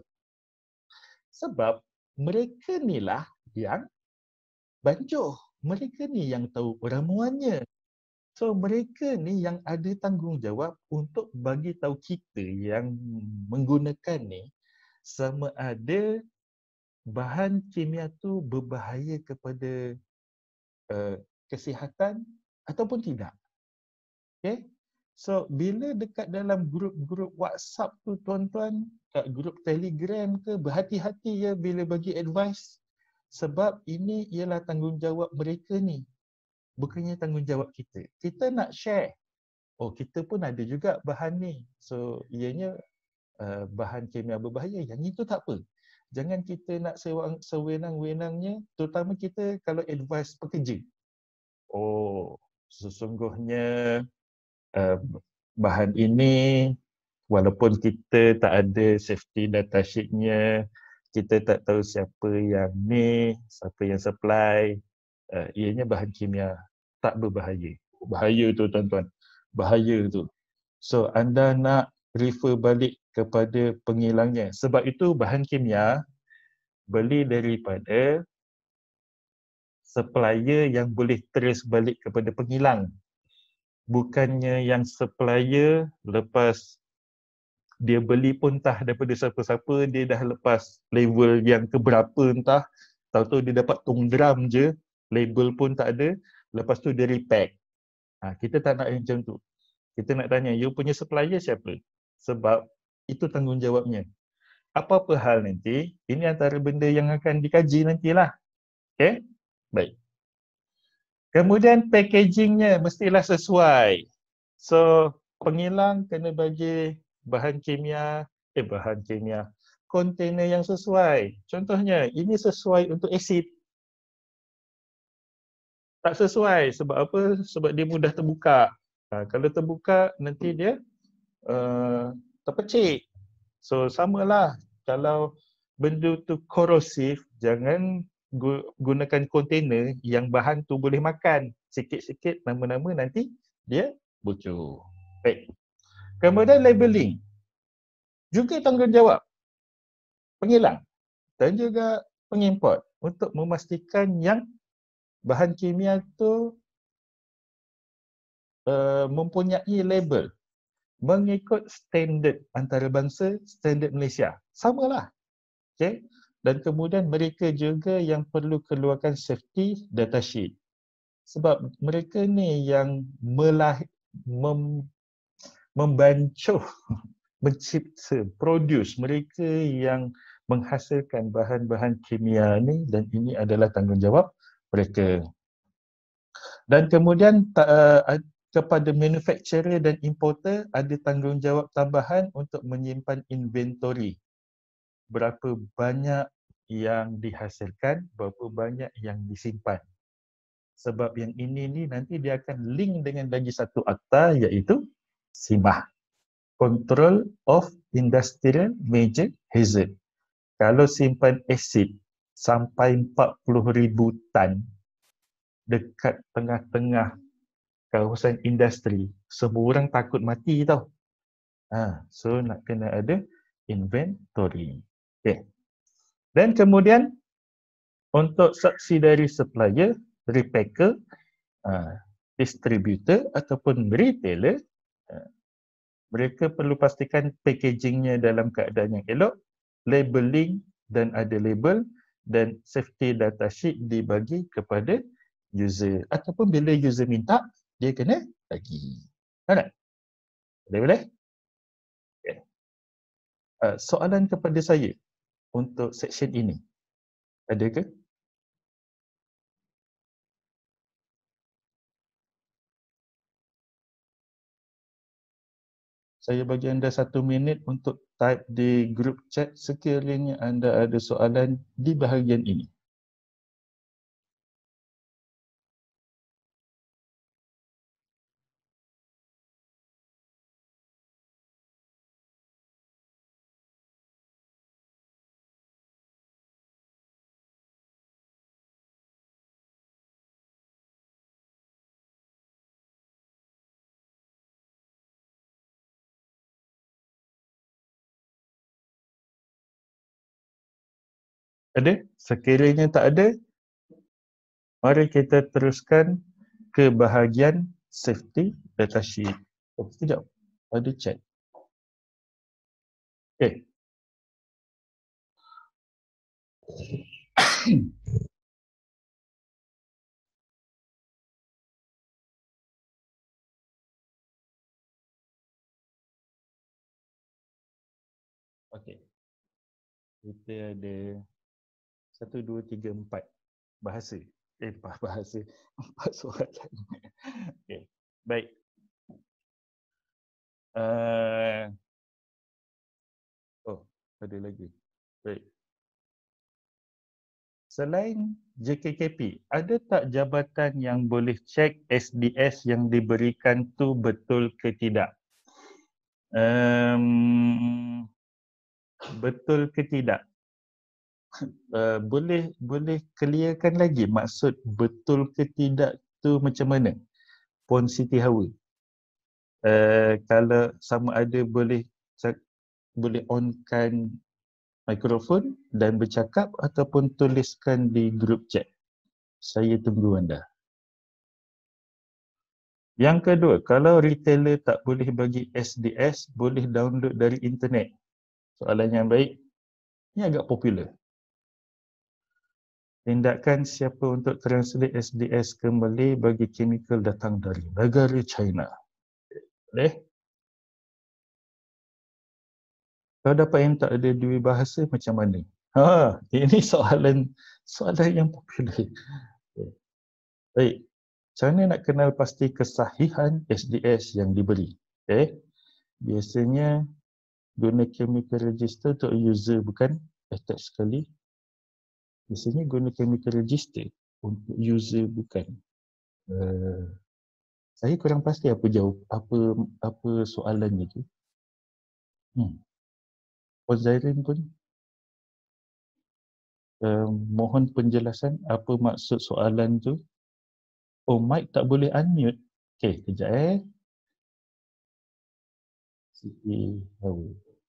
Sebab mereka ni lah yang bancuh. Mereka ni yang tahu ramuannya. So mereka ni yang ada tanggungjawab untuk bagi tahu kita yang menggunakan ni sama ada bahan kimia tu berbahaya kepada uh, kesihatan ataupun tidak. Okay? So bila dekat dalam grup-grup WhatsApp tu tuan-tuan, kat grup Telegram ke, berhati-hati ya bila bagi advice. Sebab ini ialah tanggungjawab mereka ni. Bukannya tanggungjawab kita. Kita nak share. Oh, kita pun ada juga bahan ni. So ianya Uh, bahan kimia berbahaya, yang itu tak apa. Jangan kita nak sewenang-wenangnya, terutama kita kalau advice pekerja. Oh, sesungguhnya uh, bahan ini walaupun kita tak ada safety data sheet-nya, kita tak tahu siapa yang ni, siapa yang supply, uh, ianya bahan kimia tak berbahaya. Bahaya tu tuan-tuan. Bahaya tu. So anda nak refer balik kepada pengilangnya. Sebab itu bahan kimia beli daripada supplier yang boleh trace balik kepada pengilang. Bukannya yang supplier lepas dia beli pun entah daripada siapa-siapa, dia dah lepas level yang keberapa entah, tahu-tahu dia dapat tong drum je, label pun tak ada, lepas tu dia repack. Ha, kita tak nak macam tu. Kita nak tanya, you punya supplier siapa? Sebab itu tanggungjawabnya. Apa-apa hal nanti, ini antara benda yang akan dikaji nantilah. Okay? Baik. Kemudian packagingnya mestilah sesuai. So, pengilang kena bagi bahan kimia, eh bahan kimia, kontainer yang sesuai. Contohnya, ini sesuai untuk asid. Tak sesuai. Sebab apa? Sebab dia mudah terbuka. Ha, kalau terbuka, nanti dia uh, terpecik. So samalah kalau benda tu korosif, jangan gunakan kontainer yang bahan tu boleh makan. Sikit-sikit lama-lama nanti dia bocor. Baik. Kemudian labeling. Juga tanggungjawab pengilang dan juga pengimport untuk memastikan yang bahan kimia tu uh, mempunyai label. mengikut standard antarabangsa, standard Malaysia. Samalah. Okay. Dan kemudian mereka juga yang perlu keluarkan safety data sheet. Sebab mereka ni yang melah, mem, membancuh, mencipta, produce. Mereka yang menghasilkan bahan-bahan kimia ni dan ini adalah tanggungjawab mereka. Dan kemudian uh, kepada manufacturer dan importer ada tanggungjawab tambahan untuk menyimpan inventory. Berapa banyak yang dihasilkan, berapa banyak yang disimpan. Sebab yang ini ni nanti dia akan link dengan lagi satu akta iaitu SIMAH, Control of Industrial Major Hazard. Kalau simpan asid sampai empat puluh ribu tan dekat tengah-tengah kawasan industri, semua orang takut mati tau. Ha, so nak kena ada inventory. Okay. Dan kemudian untuk subsidiary supplier, repacker, uh, distributor ataupun retailer, uh, mereka perlu pastikan packagingnya dalam keadaan yang elok, labeling dan ada label dan safety data sheet dibagi kepada user ataupun bila user minta dia kena bagi. Kan tak? Boleh-boleh? Okay. Uh, soalan kepada saya untuk section ini. Ada ke? Saya bagi anda satu minit untuk type di group chat sekiranya anda ada soalan di bahagian ini. Ada? Sekiranya tak ada, mari kita teruskan ke bahagian safety data sheet. Oh, sekejap. Ada chat. Okay. Okay. Kita ada satu, dua, tiga, empat bahasa. Eh, empat bahasa. Empat soalan. Okay. Baik. Uh, oh, ada lagi. Baik. Selain J K K P, ada tak jabatan yang boleh cek S D S yang diberikan tu betul ke tidak? Um, betul ke tidak? Uh, boleh boleh clearkan lagi maksud betul ke tidak tu macam mana? Puan Siti Hawa. Uh, kalau sama ada boleh boleh onkan mikrofon dan bercakap ataupun tuliskan di grup chat. Saya tunggu anda. Yang kedua, kalau retailer tak boleh bagi S D S, boleh download dari internet. Soalan yang baik. Ini agak popular. Tindakan siapa untuk translate S D S ke Malay bagi chemical datang dari negara China? Boleh? Kalau dapat yang tak ada dua bahasa macam mana? Ha, ini soalan soalan yang popular. Baik. Macam mana nak kenal pasti kesahihan S D S yang diberi? Okay. Biasanya guna chemical register untuk user bukan attach sekali. Biasanya guna chemical register untuk user bukan. Uh, saya kurang pasti apa jawab apa apa soalannya tu. Hmm. Puan Zairin pun uh, mohon penjelasan apa maksud soalan tu. Oh, mic tak boleh unmute. Okey, kejap eh. Siti Hawa.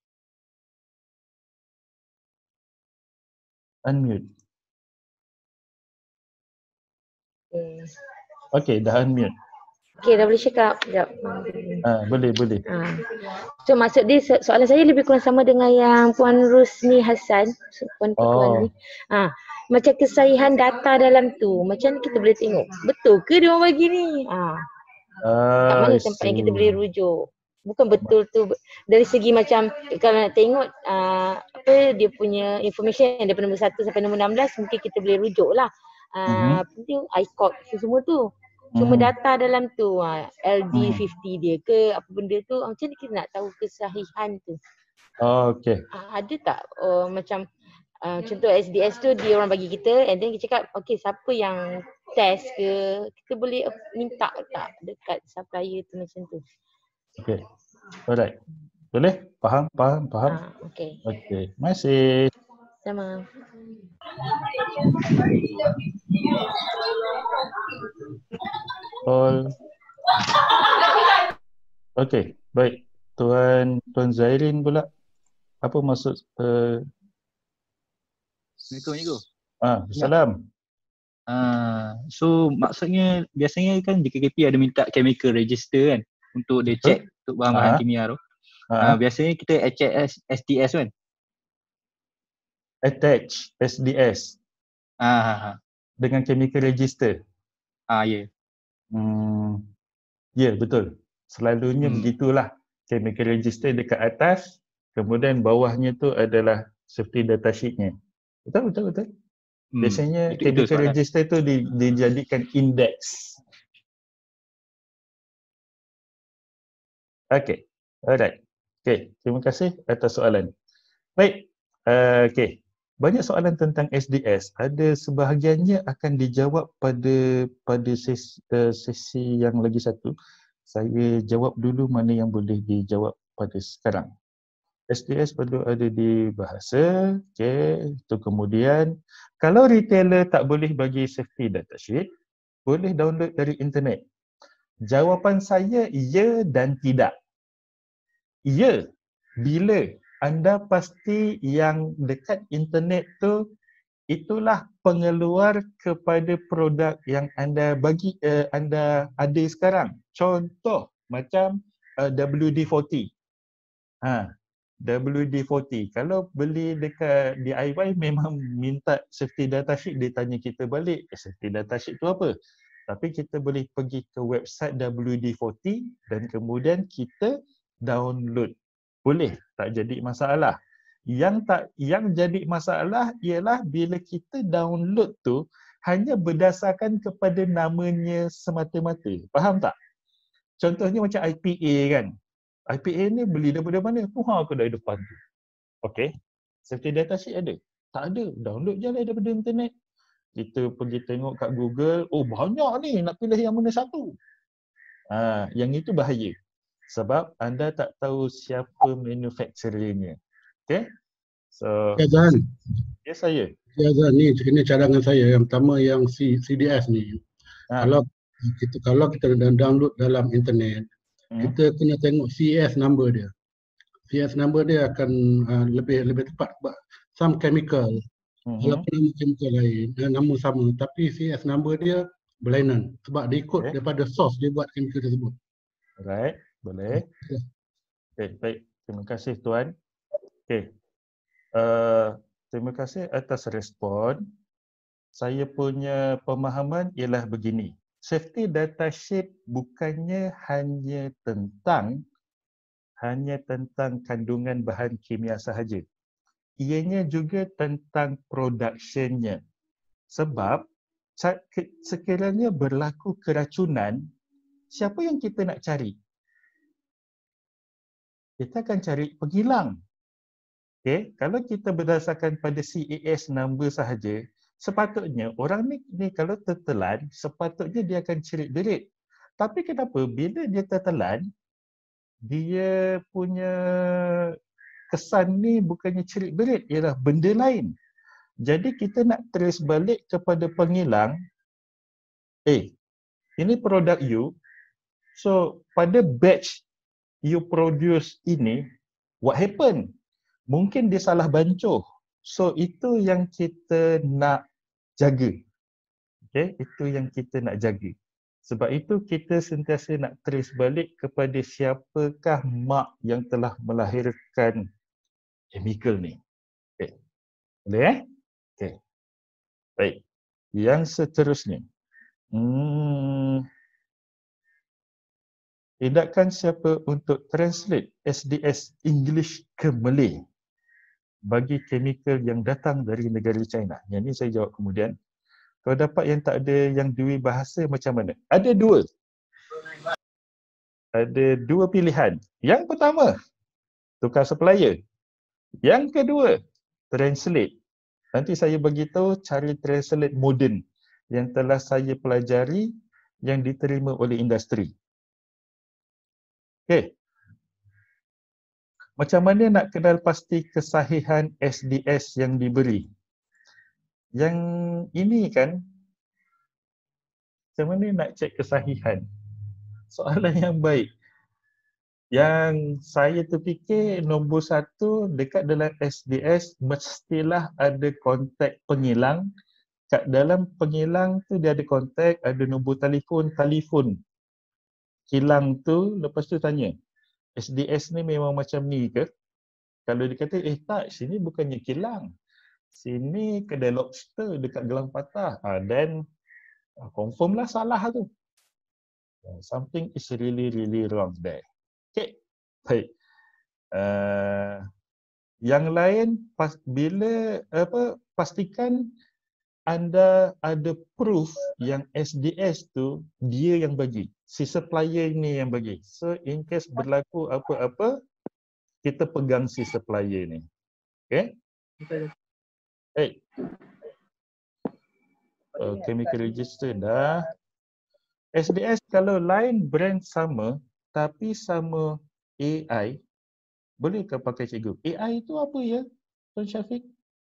Unmute. Okey, dah unmute. Okey, dah boleh cakap. Sekejap. Ah, boleh, boleh. Ha. So maksud dia so- soalan saya lebih kurang sama dengan yang Puan Rusni Hassan, Puan Puan Oh. ni. Ha. Macam kesahihan data dalam tu, macam mana kita boleh tengok? Betul ke dia orang bagi ni? Ha. Kat Ah, mana I tempat yang see. kita boleh rujuk? Bukan betul tu dari segi macam kalau nak tengok uh, apa dia punya information daripada nombor satu sampai nombor enam belas mungkin kita boleh rujuk lah. Uh, apa tu? I C O T tu semua tu. Cuma Mhm. data dalam tu uh, L D Mhm. lima puluh dia ke apa benda tu uh, macam mana kita nak tahu kesahihan tu? Oh, okey. Uh, ada tak uh, macam uh, contoh S D S tu dia orang bagi kita and then kita cakap okey siapa yang test ke kita boleh minta tak dekat supplier tu macam tu. Okey. Alright. Boleh? Faham? Faham? Faham? Ah, okey. Okey. Terima kasih. Sama. All. Okey, baik. Tuan Tuan Zairin pula. Apa maksud uh, Assalamualaikum. ah, salam. Ah, so maksudnya biasanya kan di K K P ada minta chemical register kan untuk dia check untuk bahan-bahan Ah. kimia tu. Ah. Ah, biasanya kita check S D S kan. Attach S D S Ah, ah, ah. dengan chemical register. Ah, ya. Hmm. Ya, betul. Selalunya Hmm. begitulah. Chemical register dekat atas, kemudian bawahnya tu adalah safety data sheet-nya. Betul, betul, betul. Hmm. Biasanya Itu- itu chemical soalan. register tu di, dijadikan index. Okay, alright. Okay, terima kasih atas soalan. Baik, uh, okay. Banyak soalan tentang S D S. Ada sebahagiannya akan dijawab pada pada sesi, uh, sesi yang lagi satu. Saya jawab dulu mana yang boleh dijawab pada sekarang. S D S perlu ada di bahasa, okay. Itu kemudian, kalau retailer tak boleh bagi safety data sheet, boleh download dari internet. Jawapan saya ya dan tidak. Ya, bila anda pasti yang dekat internet tu itulah pengeluar kepada produk yang anda bagi uh, anda ada sekarang. Contoh macam uh, W D forty. Ha, W D forty. Kalau beli dekat D I Y memang minta safety data sheet, dia tanya kita balik, eh, safety data sheet tu apa? Tapi kita boleh pergi ke website W D forty dan kemudian kita download. Boleh, tak jadi masalah. Yang tak yang jadi masalah ialah bila kita download tu hanya berdasarkan kepada namanya semata-mata. Faham tak? Contohnya macam I P A kan. I P A ni beli daripada mana? Tuhan aku dari depan tu. Okey. Safety data sheet ada? Tak ada. Download je lah daripada internet. Kita pergi tengok kat Google, oh banyak ni, nak pilih yang mana satu. Ha, yang itu bahaya. Sebab anda tak tahu siapa manufacturer-nya. Okay? So, Ya Zan, ya saya. ya Zan, ni ini cadangan saya. Yang pertama yang C, CDS ni. Ha. Kalau kita kalau kita dah download dalam internet, Hmm. kita kena tengok C S number dia. C S number dia akan uh, lebih lebih tepat sebab some chemical Mhm. walaupun nama chemical lain, uh, nama sama, tapi C S number dia berlainan sebab dia ikut Okay. daripada source dia buat chemical tersebut. Alright, boleh. Ya. Okay, baik. Terima kasih Tuan. Okay. Uh, terima kasih atas respon. Saya punya pemahaman ialah begini. Safety data sheet bukannya hanya tentang hanya tentang kandungan bahan kimia sahaja. Ianya juga tentang production-nya. Sebab sekiranya berlaku keracunan, siapa yang kita nak cari? Kita akan cari penghilang. Okay, kalau kita berdasarkan pada C A S number sahaja, sepatutnya orang ni, ni kalau tertelan, sepatutnya dia akan cerit-berit. Tapi kenapa bila dia tertelan, dia punya kesan ni bukannya cerit-berit, ialah benda lain. Jadi kita nak trace balik kepada penghilang, eh, ini produk you, so pada batch you produce ini, what happened? Mungkin dia salah bancuh. So itu yang kita nak jaga. Okay, itu yang kita nak jaga. Sebab itu kita sentiasa nak trace balik kepada siapakah mak yang telah melahirkan chemical ni. Okay. Boleh eh? Okay. Baik. Yang seterusnya. Hmm. Tindakan siapa untuk translate S D S English ke Malay bagi chemical yang datang dari negara China? Yang ni saya jawab kemudian. Kalau dapat yang tak ada yang dua bahasa macam mana? Ada dua. Ada dua pilihan. Yang pertama, tukar supplier. Yang kedua, translate. Nanti saya bagi tahu cara translate moden yang telah saya pelajari yang diterima oleh industri. Okey. Macam mana nak kenal pasti kesahihan S D S yang diberi? Yang ini kan, macam mana nak cek kesahihan? Soalan yang baik. Yang saya terfikir nombor satu, dekat dalam S D S mestilah ada kontak pengilang. Kat dalam pengilang tu dia ada kontak, ada nombor telefon, telefon kilang tu, lepas tu tanya, S D S ni memang macam ni ke? Kalau dia kata, eh tak, sini bukannya kilang. Sini kedai lobster dekat Gelang Patah. Ha, then uh, confirm lah salah tu. Uh, something is really really wrong there. Okay, baik. Uh, yang lain pas, bila apa pastikan anda ada proof yang S D S tu dia yang bagi. Si supplier ni yang bagi. So in case berlaku apa-apa, kita pegang si supplier ni. Okay? Hey. Oh, chemical register dah. S D S kalau lain brand sama tapi sama A I, boleh ke pakai cikgu? A I itu apa ya, Tuan Syafiq?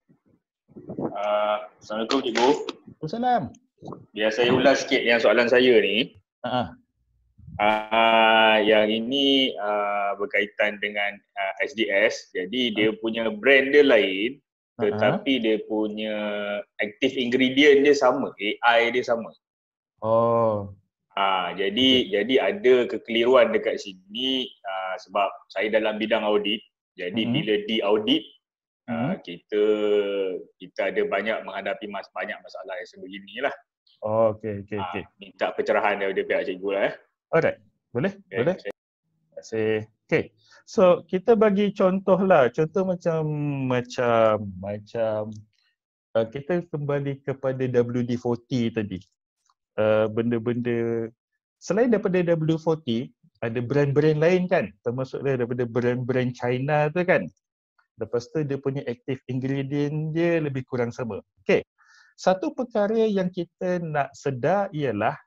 Uh, Assalamualaikum cikgu. Waalaikumsalam. Biar saya ulas sikit yang soalan saya ni. Uh-huh. Uh, yang ini uh, berkaitan dengan uh, S D S. Jadi dia punya brand dia lain, tetapi uh-huh. dia punya active ingredient dia sama, A I dia sama. Oh. Ah, uh, jadi okay. jadi ada kekeliruan dekat sini uh, sebab saya dalam bidang audit. Jadi uh-huh. bila di-audit uh, uh, kita kita ada banyak menghadapi mas banyak masalah yang sebeginilah. Oh, okey okey okey. Uh, minta pencerahan daripada pihak cikgu lah eh. Alright. Boleh? Okay. Boleh. Terima kasih. Okay. So, kita bagi contoh lah. Contoh macam macam macam uh, kita kembali kepada W D forty tadi. Uh, benda-benda selain daripada W forty, ada brand-brand lain kan? Termasuk daripada brand-brand China tu kan? Lepas tu dia punya active ingredient dia lebih kurang sama. Okay. Satu perkara yang kita nak sedar ialah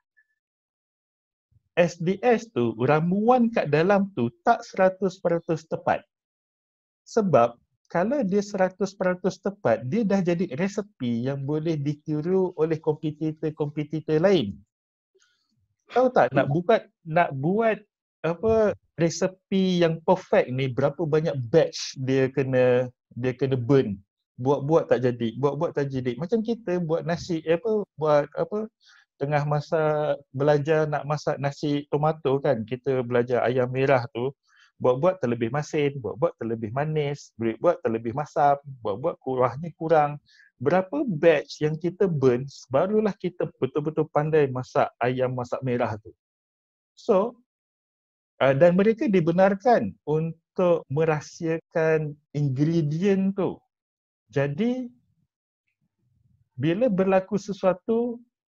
S D S tu, ramuan kat dalam tu tak seratus peratus tepat. Sebab kalau dia seratus peratus tepat, dia dah jadi resepi yang boleh ditiru oleh kompetitor-kompetitor lain. Tahu tak, nak buat nak buat apa resepi yang perfect ni, berapa banyak batch dia kena dia kena burn. Buat-buat tak jadi, buat-buat tak jadi. Macam kita buat nasi apa buat apa tengah masa belajar nak masak nasi tomato kan, kita belajar ayam merah tu, buat-buat terlebih masin, buat-buat terlebih manis, buat terlebih masam, buat-buat kuahnya kurang. Berapa batch yang kita burn, barulah kita betul-betul pandai masak ayam masak merah tu. So, uh, dan mereka dibenarkan untuk merahsiakan ingredient tu. Jadi, bila berlaku sesuatu,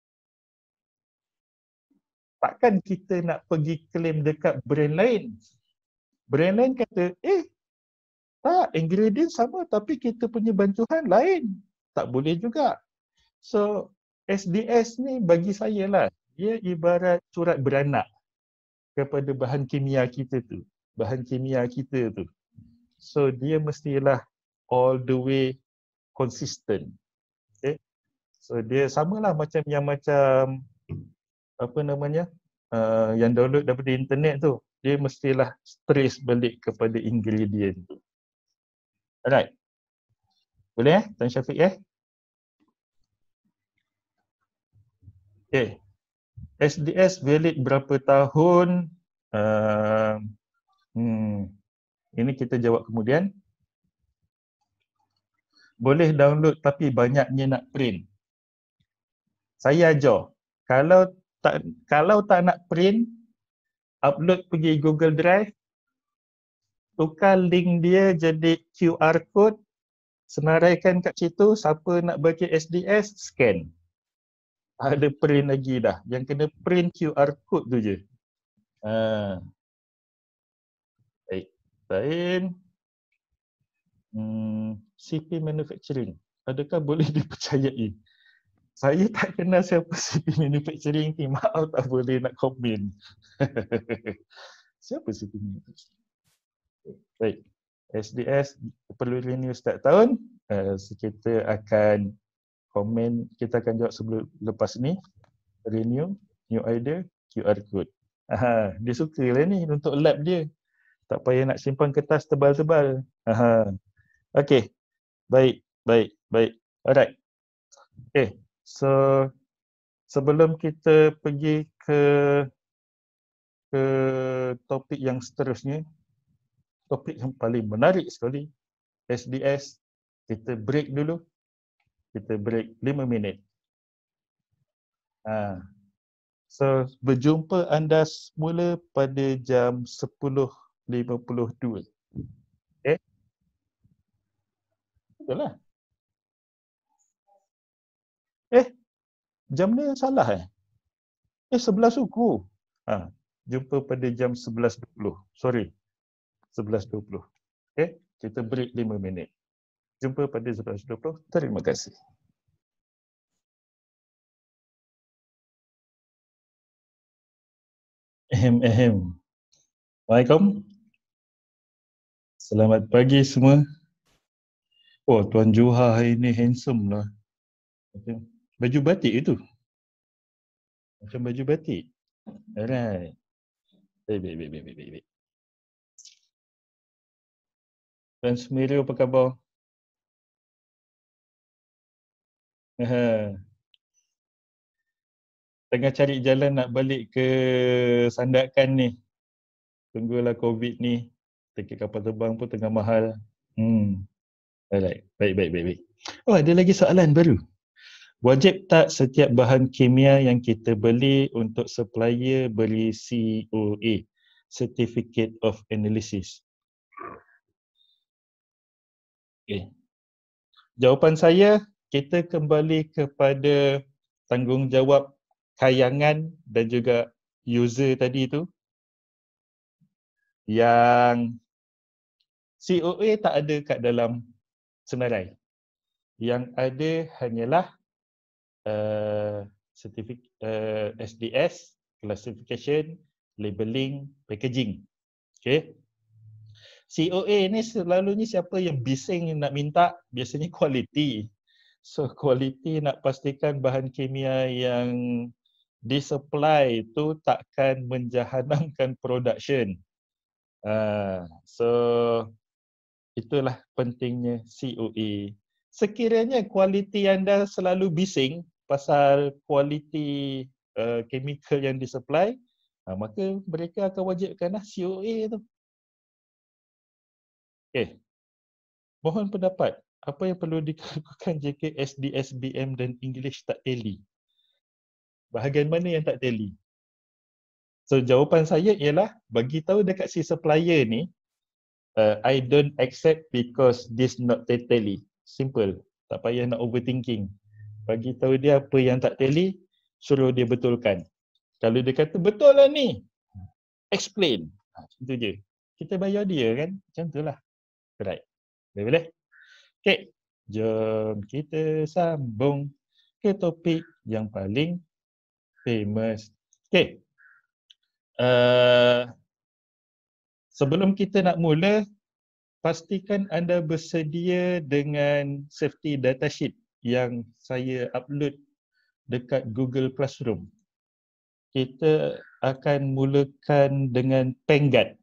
takkan kita nak pergi claim dekat brand lain. Brand lain kata, eh, tak, ingredient sama tapi kita punya bantuan lain. Tak boleh juga. So, S D S ni bagi saya lah, dia ibarat surat beranak kepada bahan kimia kita tu. Bahan kimia kita tu. So, dia mestilah all the way consistent. Okay? So, dia samalah macam yang macam apa namanya uh, yang download daripada internet tu, dia mestilah trace balik kepada ingredient tu. Alright. Boleh eh Tuan Syafiq eh? Okay. S D S valid berapa tahun? Uh, hmm, ini kita jawab kemudian. Boleh download tapi banyaknya nak print. Saya ajar. Kalau tak kalau tak nak print, upload pergi Google Drive, tukar link dia jadi Q R code, senaraikan kat situ, siapa nak baca S D S, scan. Ada print lagi dah. Yang kena print Q R code tu je. Ha. Baik. Lain. Hmm, C P Manufacturing. Adakah boleh dipercayai? Saya tak kenal siapa C P Manufacturing ni. Maaf tak boleh nak komen. Siapa C P Manufacturing? Baik. S D S perlu renew setiap tahun. Uh, so kita akan komen, kita akan jawab sebelum lepas ni. Renew, new idea, Q R code. Aha, dia suka lah ni untuk lab dia. Tak payah nak simpan kertas tebal-tebal. Aha. Okey. Baik, baik, baik. Alright. Okay. So sebelum kita pergi ke ke topik yang seterusnya, topik yang paling menarik sekali, S D S, kita break dulu. Kita break lima minit. Ha. So, berjumpa anda semula pada jam sepuluh lima puluh dua. Okay? Betul lah. Eh, jam ni salah eh? Eh, sebelas suku. Ha. Jumpa pada jam sebelas dua puluh. Sorry. sebelas dua puluh. Okay? Kita break lima minit. Jumpa pada sebelas dua puluh. Terima kasih. Ehem, ehem. Assalamualaikum. Selamat pagi semua. Oh, Tuan Joha hari ni handsome lah. Baju batik itu. Macam baju batik. Alright. Baik, baik, baik, baik, baik, baik. Tuan Sumirio apa khabar? Aha. Tengah cari jalan nak balik ke Sandakan ni. Tunggulah COVID ni. Tiket kapal terbang pun tengah mahal. Hmm. Alright. Baik, baik, baik, baik. Oh, ada lagi soalan baru. Wajib tak setiap bahan kimia yang kita beli untuk supplier beri C O A, Certificate of Analysis? Okay. Jawapan saya, kita kembali kepada tanggungjawab kayangan dan juga user tadi tu, yang C O A tak ada kat dalam senarai. Yang ada hanyalah uh, certificate uh, S D S, classification, labeling, packaging. Okay. C O A ni selalunya siapa yang bising nak minta, biasanya quality. So quality nak pastikan bahan kimia yang disupply tu takkan menjahanamkan production. Uh, so itulah pentingnya C O A. Sekiranya kualiti anda selalu bising pasal kualiti uh, chemical yang disupply, uh, maka mereka akan wajibkanlah C O A tu. Okay. Mohon pendapat, apa yang perlu dilakukan jika S D S B M dan English tak tally? Bahagian mana yang tak tally? So jawapan saya ialah bagi tahu dekat si supplier ni, uh, I don't accept because this not tally. Simple. Tak payah nak overthinking. Bagi tahu dia apa yang tak tally, suruh dia betulkan. Kalau dia kata betul lah ni, explain. Ha, itu je. Kita bayar dia kan? Macam tu lah. Right. Boleh boleh? Okay. Jom kita sambung ke topik yang paling famous. Okay. Uh, sebelum kita nak mula, pastikan anda bersedia dengan safety datasheet yang saya upload dekat Google Classroom. Kita akan mulakan dengan Pangat.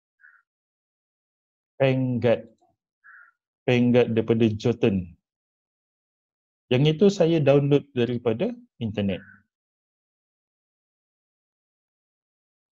Pangat. Pangat daripada Jotun. Yang itu saya download daripada internet.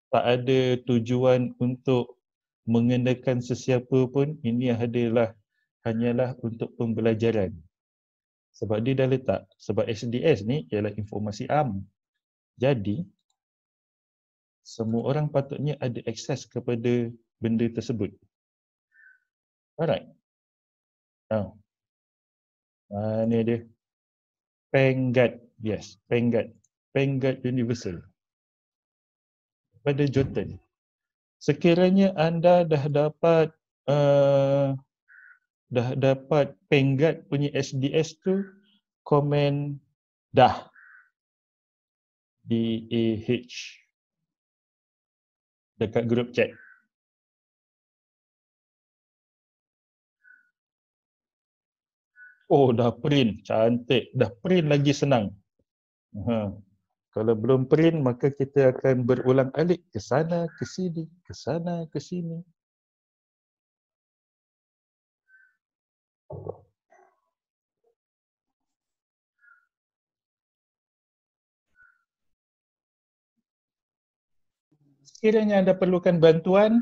tak ada tujuan untuk mengenakan sesiapa pun. Ini adalah hanyalah untuk pembelajaran. Sebab dia dah letak, sebab S D S ni ialah informasi am. Jadi, semua orang patutnya ada akses kepada benda tersebut. Alright. Now, mana dia? Panguard. Yes, Panguard. Panguard Universal. Pada Jotun. Sekiranya anda dah dapat uh, dah dapat Panguard punya S D S tu, komen dah di A H dekat grup chat. Oh, dah print. Cantik. Dah print lagi senang. Ha. Kalau belum print, maka kita akan berulang alik ke sana, ke sini, ke sana, ke sini. Sekiranya anda perlukan bantuan,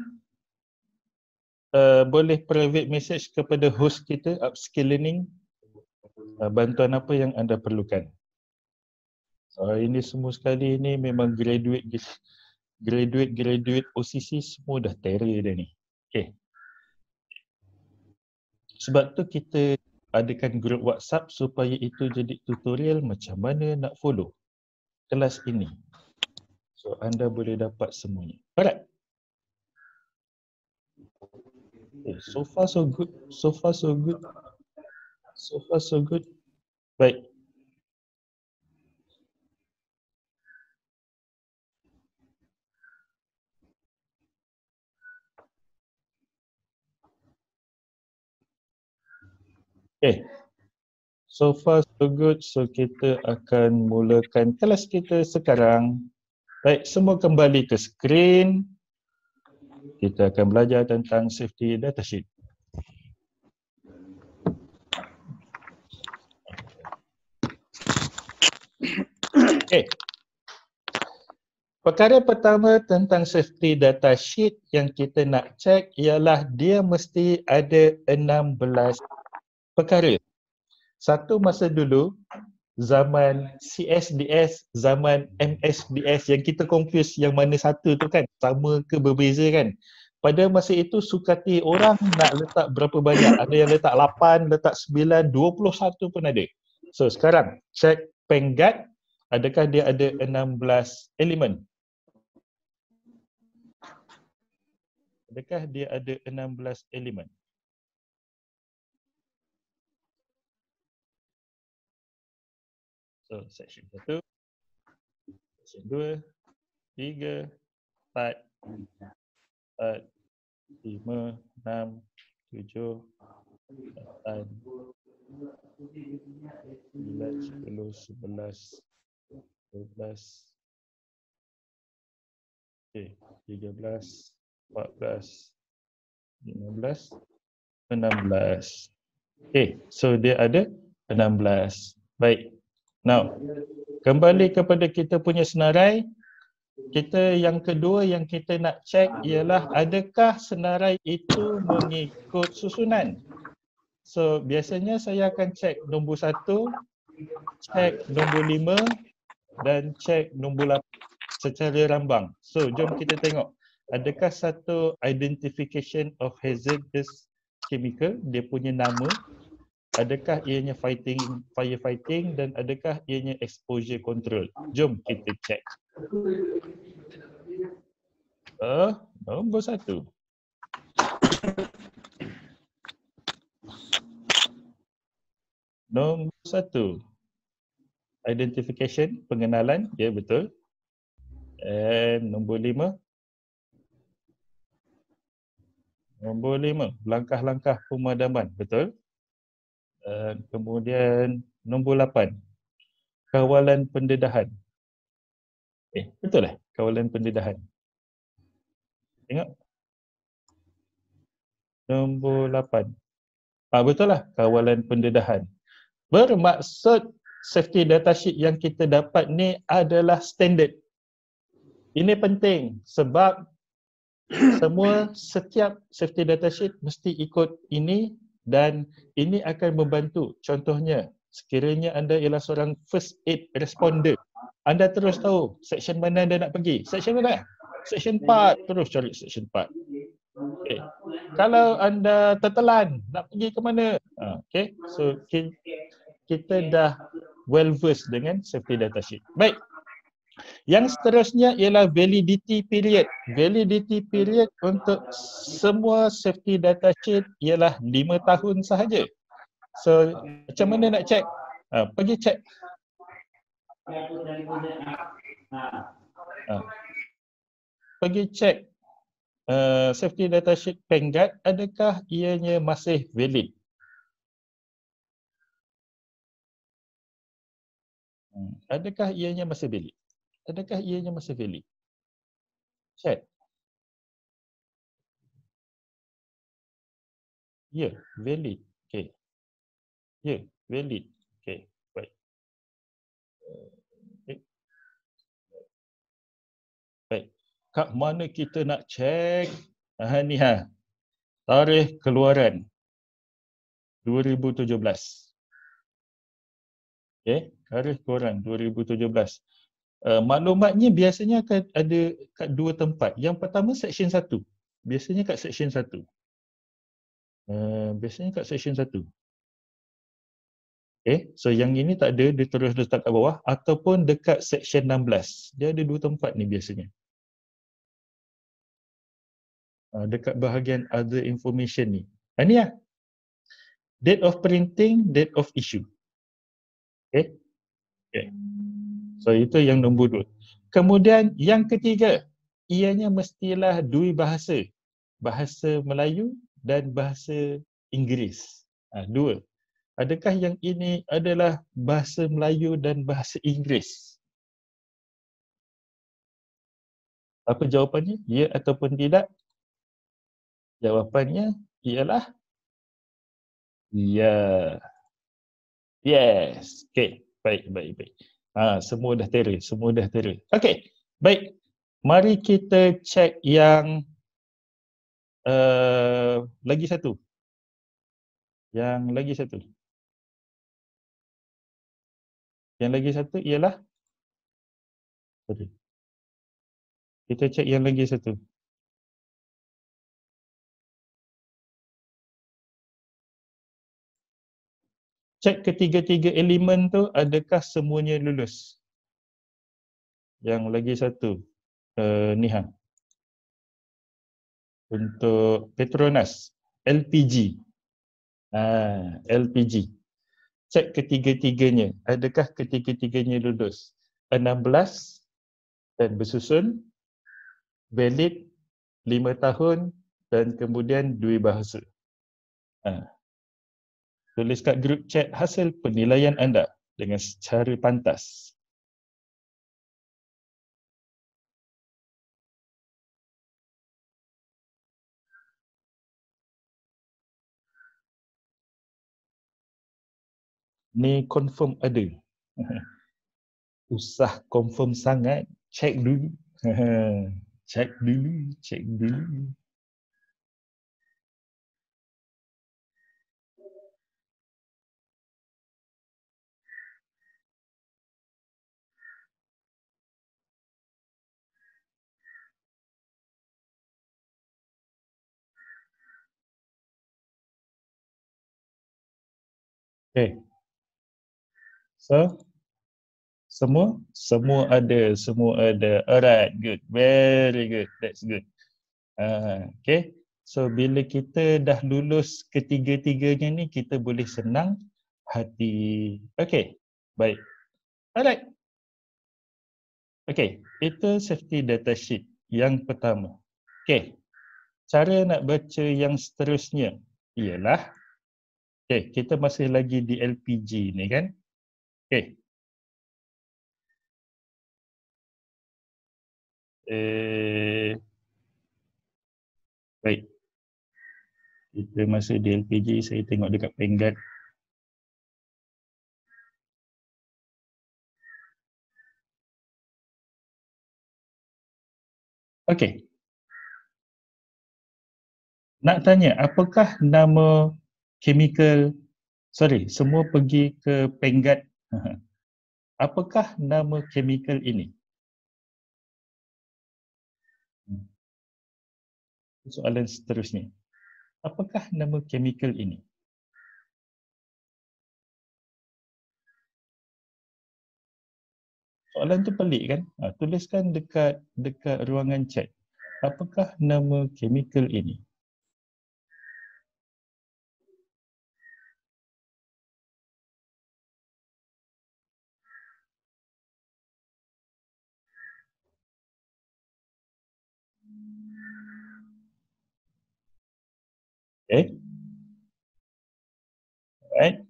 uh, boleh private message kepada host kita, Upskill Learning, uh, bantuan apa yang anda perlukan. Uh, ini semua sekali ni memang graduate graduate graduate O C C semua dah terror dah ni. Okay. Sebab tu kita adakan grup WhatsApp supaya itu jadi tutorial macam mana nak follow kelas ini. So anda boleh dapat semuanya. Alright. Okay, so far so good. So far so good. So far so good. Baik. Okay, so far so good. So kita akan mulakan kelas kita sekarang. Baik, semua kembali ke skrin. Kita akan belajar tentang safety datasheet. Okay. Perkara pertama tentang safety datasheet yang kita nak cek ialah dia mesti ada enam belas perkara. Satu masa dulu, zaman C S D S, zaman M S D S yang kita confuse yang mana satu tu kan, sama ke berbeza kan. Pada masa itu sukati orang nak letak berapa banyak. Ada yang letak lapan, letak sembilan, dua puluh satu pun ada. So sekarang, check Panguard, adakah dia ada enam belas elemen? Adakah dia ada enam belas elemen? So, section satu, section dua, tiga, empat, empat, lima, enam, tujuh, lapan, sembilan, sepuluh, sebelas, dua belas, okay, tiga belas, empat belas, lima belas, enam belas. Okay, so dia ada enam belas. Baik. Now, kembali kepada kita punya senarai. Kita yang kedua yang kita nak cek ialah adakah senarai itu mengikut susunan. So, biasanya saya akan cek nombor satu, cek nombor lima dan cek nombor lapan secara rambang. So, jom kita tengok. Adakah satu identification of hazardous chemical, dia punya nama, adakah ianya fighting, firefighting dan adakah ianya exposure control. Jom kita cek. Uh, nombor satu. Nombor satu. Identification, pengenalan, ya betul. And nombor lima. Nombor lima, langkah-langkah pemadaman, betul. Uh, kemudian nombor lapan, kawalan pendedahan. Eh, betul lah, kawalan pendedahan. Tengok. Nombor lapan. Ah, betul lah, kawalan pendedahan. Bermaksud safety datasheet yang kita dapat ni adalah standard. Ini penting sebab semua setiap safety data sheet mesti ikut ini dan ini akan membantu. Contohnya, sekiranya anda ialah seorang first aid responder, anda terus tahu section mana anda nak pergi. Section mana? Section empat, terus cari section empat. Okay. Kalau anda tertelan, nak pergi ke mana? Ha, okay, so kita dah well versed dengan safety data sheet. Baik. Yang seterusnya ialah validity period. Validity period untuk semua safety data sheet ialah lima tahun sahaja. So, macam mana nak check? Ha, pergi check. Ha. Pergi check uh, safety data sheet Pengat, adakah ianya masih valid? Hmm. Adakah ianya masih valid? Adakah ianya masih valid? Check. Ya, yeah, valid. Okay. Ya, yeah, valid. Okay, baik. Okay. Baik. Kat mana kita nak check? Ah, ni ha. Tarikh keluaran dua ribu tujuh belas. Okay, tarikh keluaran dua ribu tujuh belas. Uh, maklumatnya biasanya akan ada kat dua tempat. Yang pertama section satu. Biasanya kat section satu. Uh, biasanya kat section satu. Okay, so yang ini tak ada, dia terus letak kat bawah ataupun dekat section enam belas. Dia ada dua tempat ni biasanya. Uh, dekat bahagian other information ni. Ha, ni lah. Date of printing, date of issue. Okay. Okay. So itu yang nombor dua. Kemudian yang ketiga, ianya mestilah dua bahasa. Bahasa Melayu dan bahasa Inggeris. Ha, dua. Adakah yang ini adalah bahasa Melayu dan bahasa Inggeris? Apa jawapannya? Ya ataupun tidak? Jawapannya ialah ya. Yes. Okay. Baik, baik, baik. Ha, semua dah tera, semua dah tera. Okey, baik. Mari kita check yang uh, lagi satu. Yang lagi satu. Yang lagi satu ialah sorry. Kita check yang lagi satu. Cek ketiga-tiga elemen tu adakah semuanya lulus. Yang lagi satu, uh, ni ha. Untuk Petronas, L P G. Ah, L P G. Cek ketiga-tiganya, adakah ketiga-tiganya lulus. enam belas dan bersusun, valid lima tahun dan kemudian dua bahasa. Ah. Tulis kat group chat hasil penilaian anda dengan secara pantas. Ni confirm ada. Usah confirm sangat, check dulu. Check dulu, check dulu. Okay. So, semua? Semua ada, semua ada. Alright, good. Very good. That's good. Uh, okay. So, bila kita dah lulus ketiga-tiganya ni, kita boleh senang hati. Okay. Baik. Alright. Okay. Itu safety data sheet yang pertama. Okay. Cara nak baca yang seterusnya ialah okay, kita masih lagi di L P G ni kan. Okay. Eh, baik. Kita masih di L P G, saya tengok dekat Pengat. Okey. Nak tanya, apakah nama chemical, sorry, semua pergi ke Penggat. Apakah nama chemical ini? Soalan seterusnya. Apakah nama chemical ini? Soalan tu pelik kan? Ha, tuliskan dekat dekat ruangan chat. Apakah nama chemical ini? Okay. Alright.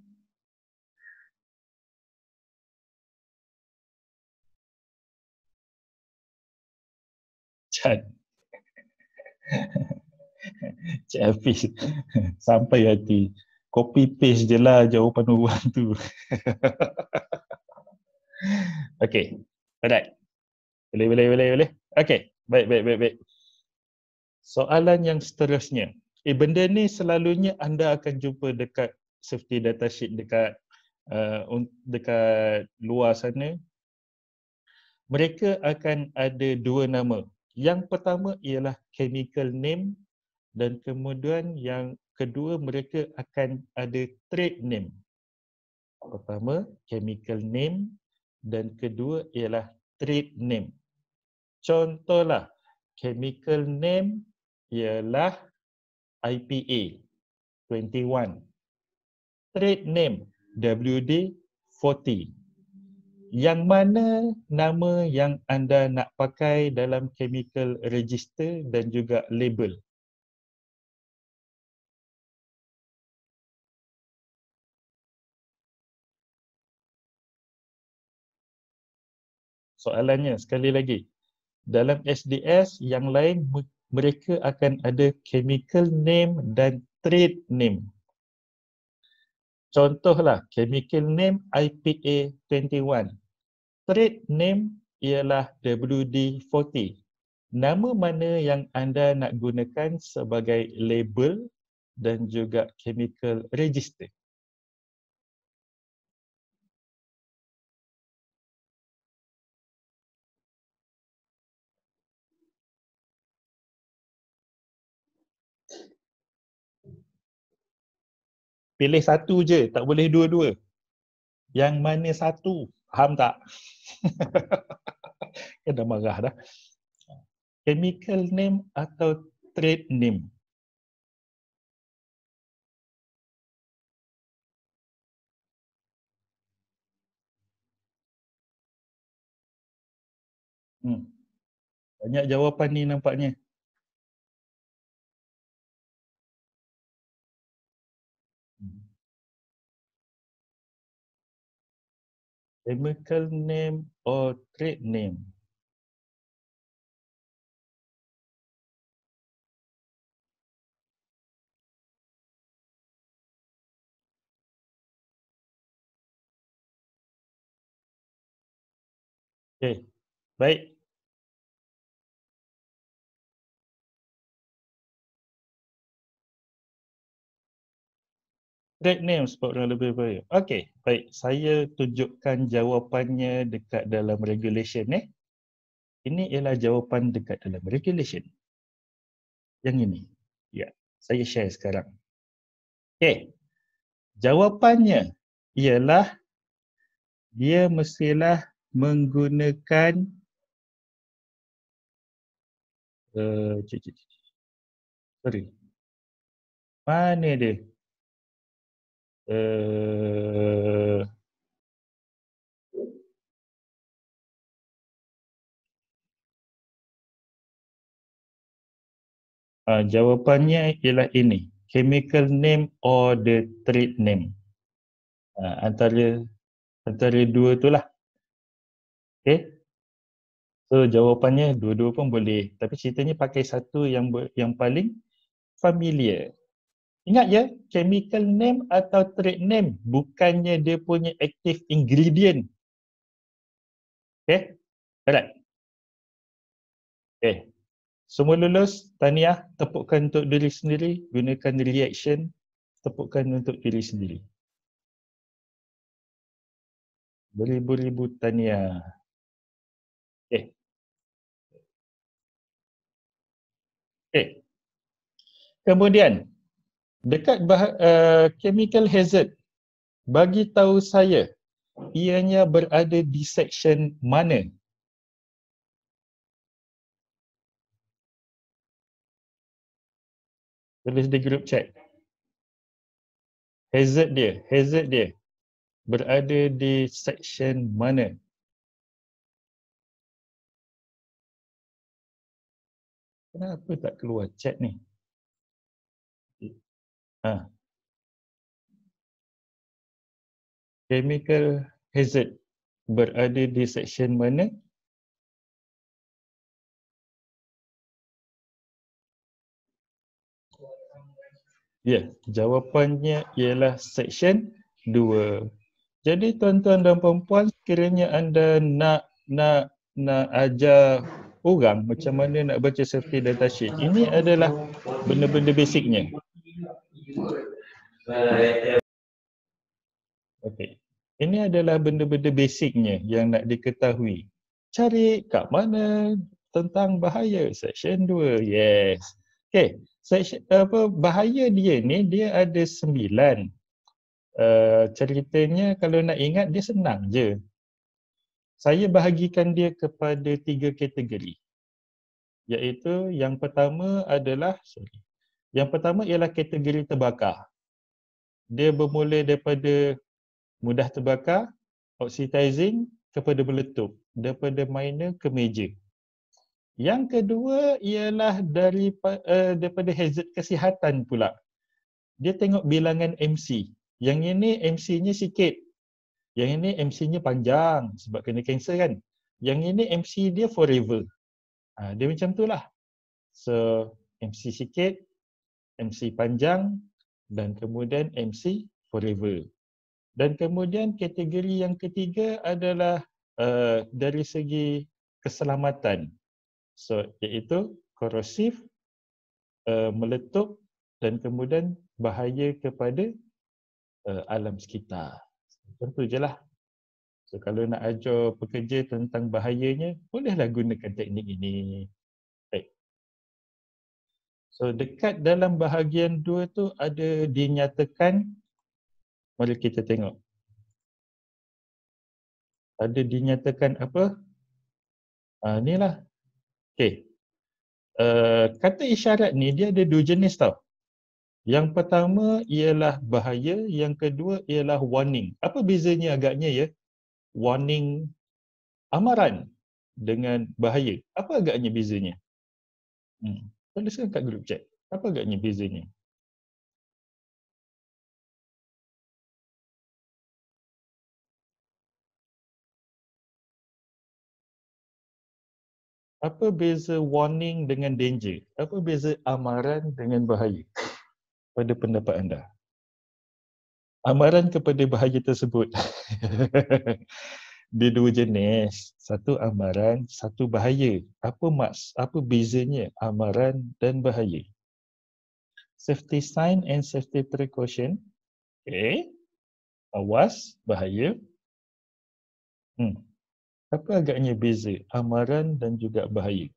Chat. Cik Hafiz. Sampai hati. Copy paste je lah jawapan orang tu. Okay. Alright. Boleh, boleh, boleh, boleh. Okay. Baik, baik, baik, baik. Soalan yang seterusnya. Eh, benda ni selalunya anda akan jumpa dekat safety datasheet dekat uh, dekat luar sana. Mereka akan ada dua nama. Yang pertama ialah chemical name dan kemudian yang kedua mereka akan ada trade name. Pertama chemical name dan kedua ialah trade name. Contohlah chemical name ialah I P A dua puluh satu. Trade name W D empat puluh. Yang mana nama yang anda nak pakai dalam chemical register dan juga label? Soalannya sekali lagi. Dalam S D S yang lain mereka akan ada chemical name dan trade name. Contohlah chemical name I P A dua puluh satu. Trade name ialah W D empat puluh. Nama mana yang anda nak gunakan sebagai label dan juga chemical register? Pilih satu je, tak boleh dua-dua. Yang mana satu? Faham tak? Kan dah marah dah. Chemical name atau trade name? Hmm. Banyak jawapan ni nampaknya. Chemical name or trade name? Okey, baik. Trade name sebab orang lebih baik. Okey, baik. Saya tunjukkan jawapannya dekat dalam regulation eh. Ini ialah jawapan dekat dalam regulation. Yang ini. Ya, saya share sekarang. Okey. Jawapannya ialah dia mestilah menggunakan uh, cik, cik, cik. Sorry. Mana dia? Uh, uh, jawapannya ialah ini. Chemical name or the trade name. Uh, antara antara dua tu lah. Okay. So jawapannya dua-dua pun boleh. Tapi ceritanya pakai satu yang yang paling familiar. Ingat ya, chemical name atau trade name bukannya dia punya active ingredient. Okay. Alright. Okay. Semua lulus, tahniah, tepukkan untuk diri sendiri, gunakan reaction, tepukkan untuk diri sendiri. Beribu-ribu tahniah. Eh. Eh. Kemudian, dekat bah- uh, chemical hazard, bagi tahu saya, ianya berada di section mana? Tulis di group chat. Hazard dia, hazard dia berada di section mana? Kenapa tak keluar chat ni? Ha. Chemical hazard berada di section mana? Ya, jawapannya ialah section dua. Jadi tuan-tuan dan puan-puan, sekiranya anda nak nak nak ajar orang macam mana nak baca safety data sheet, ini adalah benda-benda basicnya. Okey. Ini adalah benda-benda basicnya yang nak diketahui. Cari kat mana tentang bahaya section dua. Yes. Okey. Section apa bahaya dia ni dia ada sembilan. Uh, ceritanya kalau nak ingat dia senang je. Saya bahagikan dia kepada tiga kategori. Iaitu yang pertama adalah sorry. Yang pertama ialah kategori terbakar. Dia bermula daripada mudah terbakar, oxidizing kepada meletup, daripada minor ke major. Yang kedua ialah dari uh, daripada hazard kesihatan pula. Dia tengok bilangan M C. Yang ini M C-nya sikit. Yang ini M C-nya panjang sebab kena kanser kan. Yang ini M C dia forever. Ha, dia macam tu lah. So M C sikit, M C panjang dan kemudian M C forever. Dan kemudian kategori yang ketiga adalah uh, dari segi keselamatan. So, iaitu korosif, uh, meletup dan kemudian bahaya kepada uh, alam sekitar. Tentu je lah. So, kalau nak ajar pekerja tentang bahayanya, bolehlah gunakan teknik ini. Baik. So, dekat dalam bahagian dua tu ada dinyatakan, mari kita tengok. Ada dinyatakan apa? Ah, ni lah. Okey. Uh, kata isyarat ni dia ada dua jenis tau. Yang pertama ialah bahaya, yang kedua ialah warning. Apa bezanya agaknya ya? Warning amaran dengan bahaya. Apa agaknya bezanya? Hmm. Tuliskan kat group chat. Apa agaknya bezanya? Apa beza warning dengan danger? Apa beza amaran dengan bahaya? Pada pendapat anda. Amaran kepada bahaya tersebut. Dia dua jenis. Satu amaran, satu bahaya. Apa maks? Apa bezanya amaran dan bahaya? Safety sign and safety precaution. Okay. Awas, bahaya. Hmm. Apa agaknya beza amaran dan juga bahaya?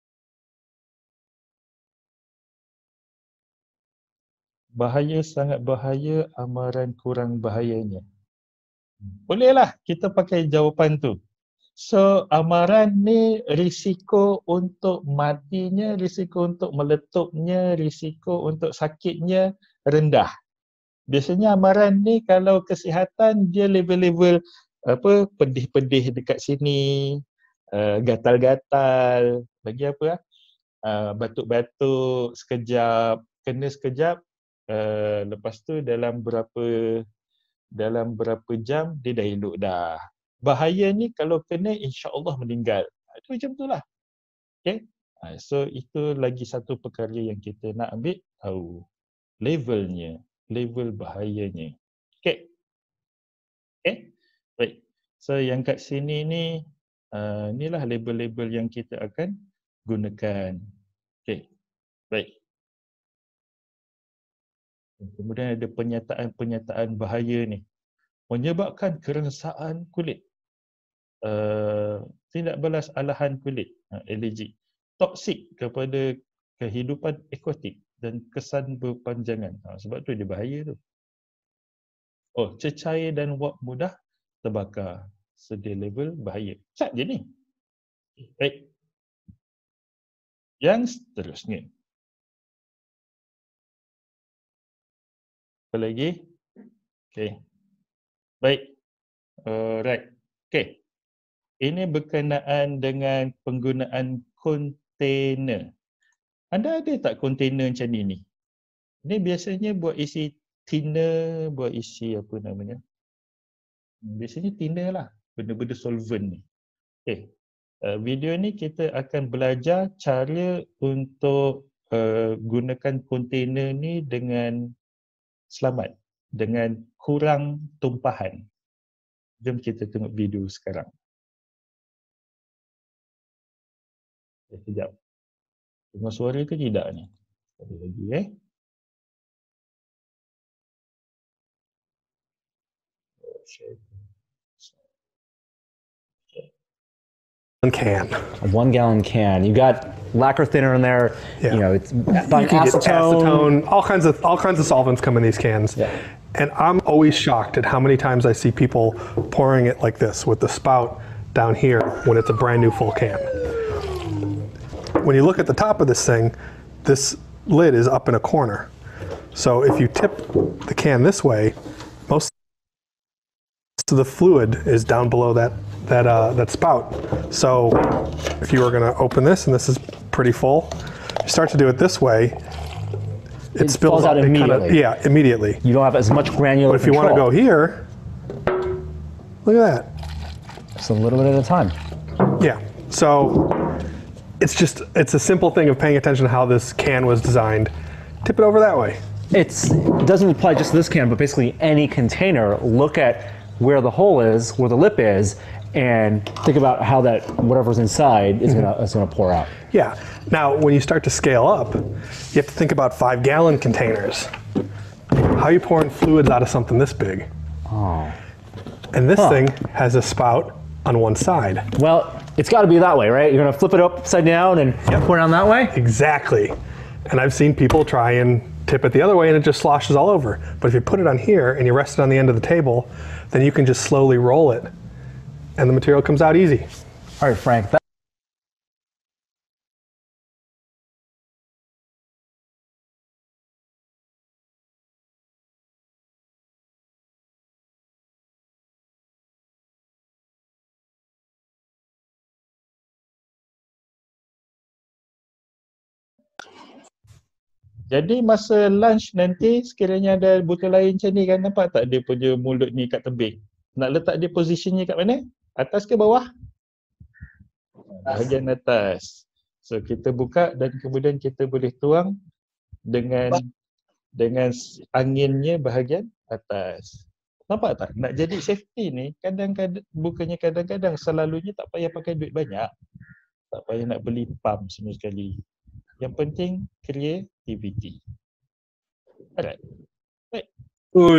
Bahaya sangat bahaya, amaran kurang bahayanya. Bolehlah kita pakai jawapan tu. So amaran ni risiko untuk matinya, risiko untuk meletupnya, risiko untuk sakitnya rendah. Biasanya amaran ni kalau kesihatan dia level-level apa pedih-pedih dekat sini, uh, gatal-gatal, bagi apa uh, batuk-batuk sekejap, kena sekejap, uh, lepas tu dalam berapa dalam berapa jam dia dah elok dah. Bahaya ni kalau kena insya-Allah meninggal. Itu macam tu lah. Okay? Uh, so itu lagi satu perkara yang kita nak ambil tahu. Levelnya, level bahayanya. Okay? Okay? Baik. So yang kat sini ni, uh, inilah label-label yang kita akan gunakan. Okey, baik. Kemudian ada pernyataan-pernyataan bahaya ni. Menyebabkan kerengsaan kulit. Uh, tindak balas alahan kulit, uh, alergik. Toksik kepada kehidupan akuatik dan kesan berpanjangan. Ha, sebab tu dia bahaya tu. Oh, cecair dan wap mudah terbakar. Sedia level bahaya. Cat je ni. Baik. Yang seterusnya. Apa lagi? Okey. Baik. Alright. Okey. Ini berkenaan dengan penggunaan kontainer. Anda ada tak kontainer macam ni ni? Ini biasanya buat isi thinner, buat isi apa namanya? Biasanya thinner lah, benda-benda solvent ni. Okay. Uh, video ni kita akan belajar cara untuk uh, gunakan kontainer ni dengan selamat, dengan kurang tumpahan. Jom kita tengok video sekarang. Okay, sekejap. Dengar suara ke tidak ni? Ada lagi eh. Can a one gallon can. You got lacquer thinner in there. Yeah. You know, it's buying acetone. acetone. All kinds of all kinds of solvents come in these cans. Yeah. And I'm always shocked at how many times I see people pouring it like this with the spout down here when it's a brand new full can. When you look at the top of this thing, this lid is up in a corner. So if you tip the can this way, most of the fluid is down below that that uh, that spout. So if you were going to open this, and this is pretty full, you start to do it this way, it, it spills out out immediately. Kind of, yeah, immediately. You don't have as much granular But if control. you want to go here, look at that. Just a little bit at a time. Yeah. So it's just it's a simple thing of paying attention to how this can was designed. Tip it over that way. It's it doesn't apply just to this can, but basically any container. Look at where the hole is, where the lip is, and think about how that whatever's inside is gonna is gonna pour out. Yeah. Now, when you start to scale up, you have to think about five gallon containers. How are you pouring fluids out of something this big? Oh. And this Huh. thing has a spout on one side. Well, it's got to be that way, right? You're gonna flip it upside down and yep. pour it down that way. Exactly. And I've seen people try and tip it the other way, and it just sloshes all over. But if you put it on here and you rest it on the end of the table, then you can just slowly roll it, and the material comes out easy. All right, Frank. That Jadi masa lunch nanti sekiranya ada botol lain macam ni kan, nampak tak dia punya mulut ni kat tebing? Nak letak dia positionnya kat mana? Atas ke bawah? Bahagian atas. So kita buka dan kemudian kita boleh tuang dengan dengan anginnya bahagian atas. Nampak tak? Nak jadi safety ni kadang-kadang bukannya kadang-kadang selalunya tak payah pakai duit banyak. Tak payah nak beli pump semua sekali. Yang penting creativity. Alright. Baik. Oi.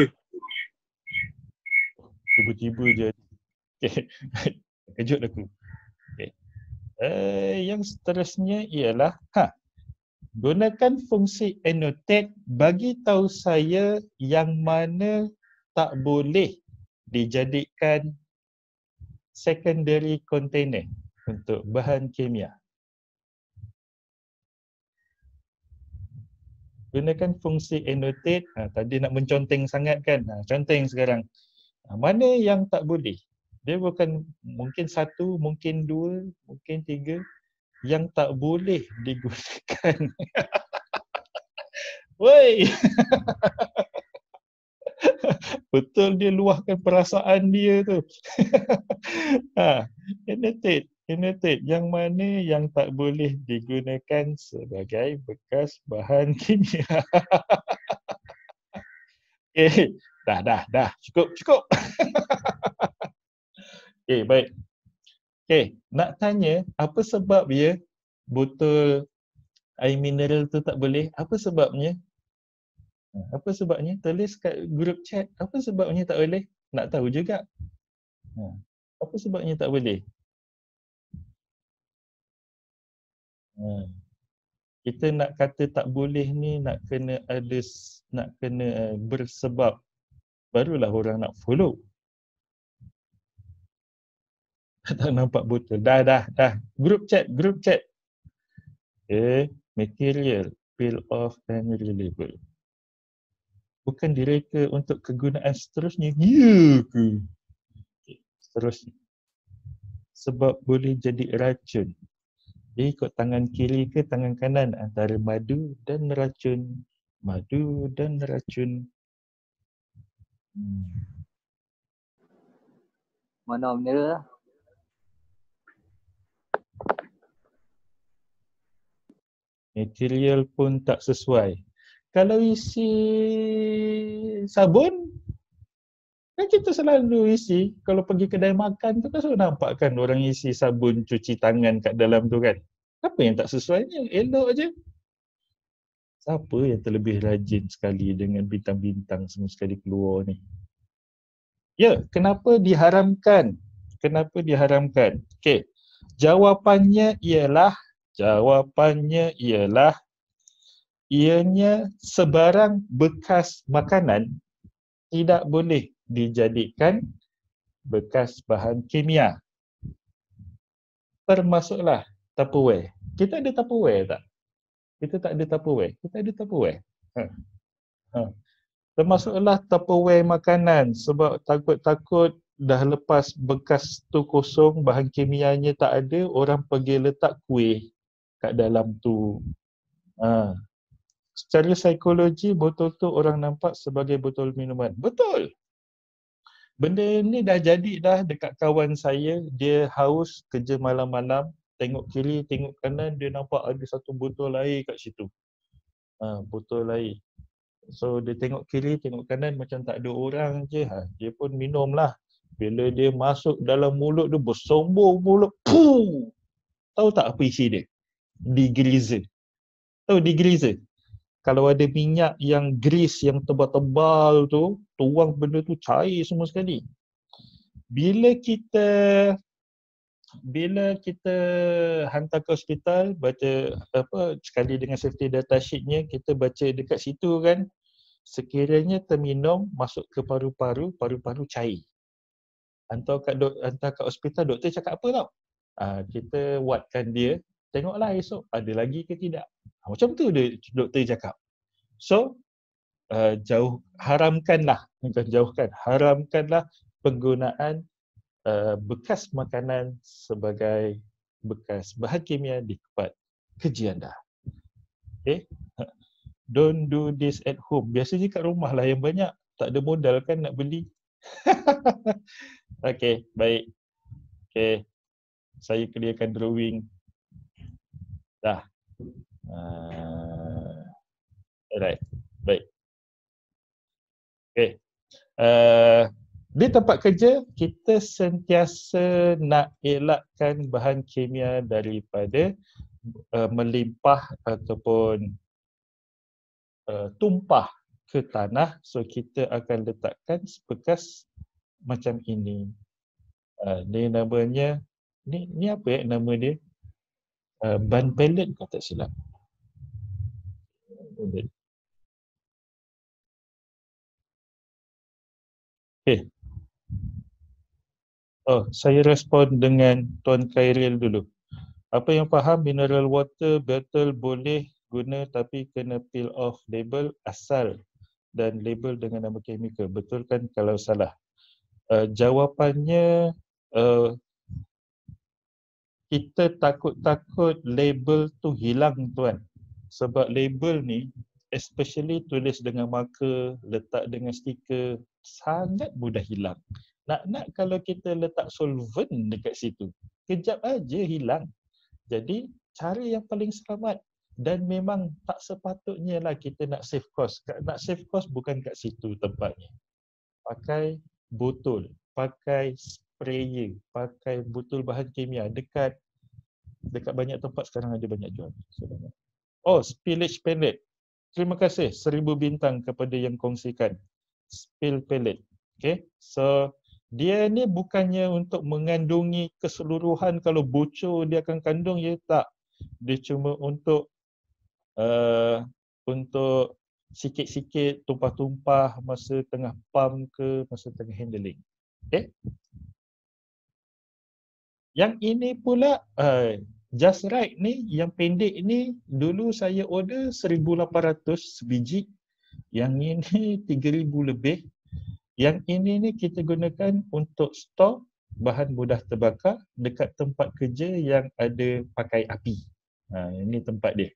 Tiba-tiba je. Okay. Kejut aku. Okay. Uh, yang seterusnya ialah ha. Gunakan fungsi annotate bagi tahu saya yang mana tak boleh dijadikan secondary container untuk bahan kimia. Gunakan fungsi annotate. Ha, tadi nak menconteng sangat kan? Ha, conteng sekarang. Ha, mana yang tak boleh? Dia bukan mungkin satu, mungkin dua, mungkin tiga yang tak boleh digunakan. Woi. Betul dia luahkan perasaan dia tu. Ha, annotate. Annotate yang mana yang tak boleh digunakan sebagai bekas bahan kimia. Okay, dah, dah, dah. Cukup, cukup. Okay, baik. Okay, nak tanya apa sebab ya botol air mineral tu tak boleh. Apa sebabnya? Apa sebabnya? Tulis kat group chat. Apa sebabnya tak boleh? Nak tahu juga. Apa sebabnya tak boleh? Kita nak kata tak boleh ni nak kena ada, nak kena bersebab. Barulah orang nak follow. Tak nampak botol. Dah, dah, dah. Group chat, group chat. Okay. Material, peel off and relabel. Bukan direka untuk kegunaan seterusnya. Ya ke? Okay. Seterusnya. Sebab boleh jadi racun. Dia ikut tangan kiri ke tangan kanan antara madu dan racun. Madu dan racun. Hmm. Mana mineral lah. Material pun tak sesuai. Kalau isi sabun, kan kita selalu isi. Kalau pergi kedai makan tu kan selalu nampak kan orang isi sabun cuci tangan kat dalam tu kan. Apa yang tak sesuainya? Elok je. Siapa yang terlebih rajin sekali dengan bintang-bintang semua sekali keluar ni? Ya, kenapa diharamkan? Kenapa diharamkan? Okey. Jawapannya ialah Jawapannya ialah ianya sebarang bekas makanan tidak boleh dijadikan bekas bahan kimia. Termasuklah Tupperware. Kita ada Tupperware tak? Kita tak ada Tupperware. Kita ada Tupperware. Ha. Ha. Termasuklah Tupperware makanan sebab takut-takut dah lepas bekas tu kosong, bahan kimianya tak ada, orang pergi letak kuih kat dalam tu. Ha. Secara psikologi, botol tu orang nampak sebagai botol minuman. Betul! Benda ni dah jadi dah dekat kawan saya. Dia haus kerja malam-malam. Tengok kiri, tengok kanan, dia nampak ada satu botol air kat situ. Ha, botol air. So dia tengok kiri, tengok kanan macam tak ada orang je. Ha, dia pun minum lah. Bila dia masuk dalam mulut dia, bersombong mulut. Puh! Tahu tak apa isi dia? Degreaser. Tahu degreaser? Kalau ada minyak yang grease yang tebal-tebal tu, tuang benda tu cair semua sekali. Bila kita bila kita hantar ke hospital, baca apa sekali dengan safety data sheet-nya, kita baca dekat situ kan, sekiranya terminum masuk ke paru-paru, paru-paru cair. Hantar kat dok, hantar kat hospital, doktor cakap apa tau? Ah, kita wattkan dia, tengoklah esok ada lagi ke tidak. Ha, macam tu dia, doktor cakap. So, uh, jauh, haramkanlah, bukan jauhkan, haramkanlah penggunaan uh, bekas makanan sebagai bekas bahan kimia di tempat kerja anda. Okay? Don't do this at home. Biasanya kat rumah lah yang banyak. Tak ada modal kan nak beli. Okay, baik. Okay. Saya clearkan drawing. Dah. Uh, alright. Baik. Okay. Uh, di tempat kerja, kita sentiasa nak elakkan bahan kimia daripada uh, melimpah ataupun uh, tumpah ke tanah. So kita akan letakkan bekas macam ini. Uh, ni namanya, ni ni apa ya nama dia? Uh, ban pellet kalau tak silap. Okay. Oh, saya respon dengan Tuan Khairil dulu. Apa yang faham, mineral water bottle boleh guna tapi kena peel off label asal dan label dengan nama chemical. Betul kan kalau salah? Uh, jawapannya, uh, kita takut-takut label tu hilang tuan. Sebab label ni, especially tulis dengan marker, letak dengan stiker, sangat mudah hilang. Nak-nak kalau kita letak solvent dekat situ, kejap aja hilang. Jadi cara yang paling selamat, dan memang tak sepatutnya lah kita nak save cost. Nak save cost bukan kat situ tempatnya. Pakai botol, pakai sprayer, pakai botol bahan kimia dekat dekat banyak tempat sekarang ada banyak jual. So, Oh, spillage pellet. Terima kasih seribu bintang kepada yang kongsikan. Spill pellet. Okay. So, dia ni bukannya untuk mengandungi keseluruhan, kalau bocor dia akan kandung, ya tak. Dia cuma untuk uh, untuk sikit-sikit tumpah-tumpah masa tengah pump ke, masa tengah handling. Okay. Yang ini pula uh, Just Right ni, yang pendek ni, dulu saya order seribu lapan ratus sebiji. Yang ini tiga ribu lebih. Yang ini ni kita gunakan untuk stok bahan mudah terbakar dekat tempat kerja yang ada pakai api. Ha, ini tempat dia.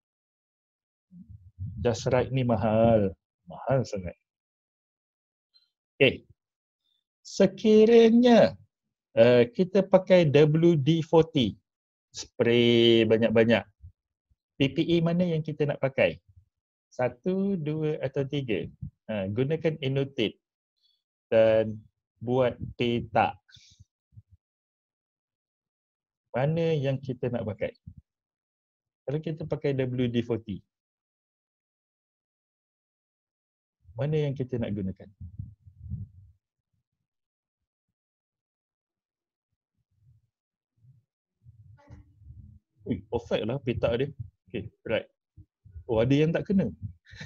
Just Right ni mahal. Mahal sangat. Okay. Sekiranya uh, kita pakai W D empat puluh, spray banyak-banyak, P P E mana yang kita nak pakai? Satu, dua atau tiga? Ha, gunakan annotate dan buat peta. Mana yang kita nak pakai? Kalau kita pakai W D empat puluh, mana yang kita nak gunakan? Ui, perfect lah peta dia. Okay, right. Oh, ada yang tak kena.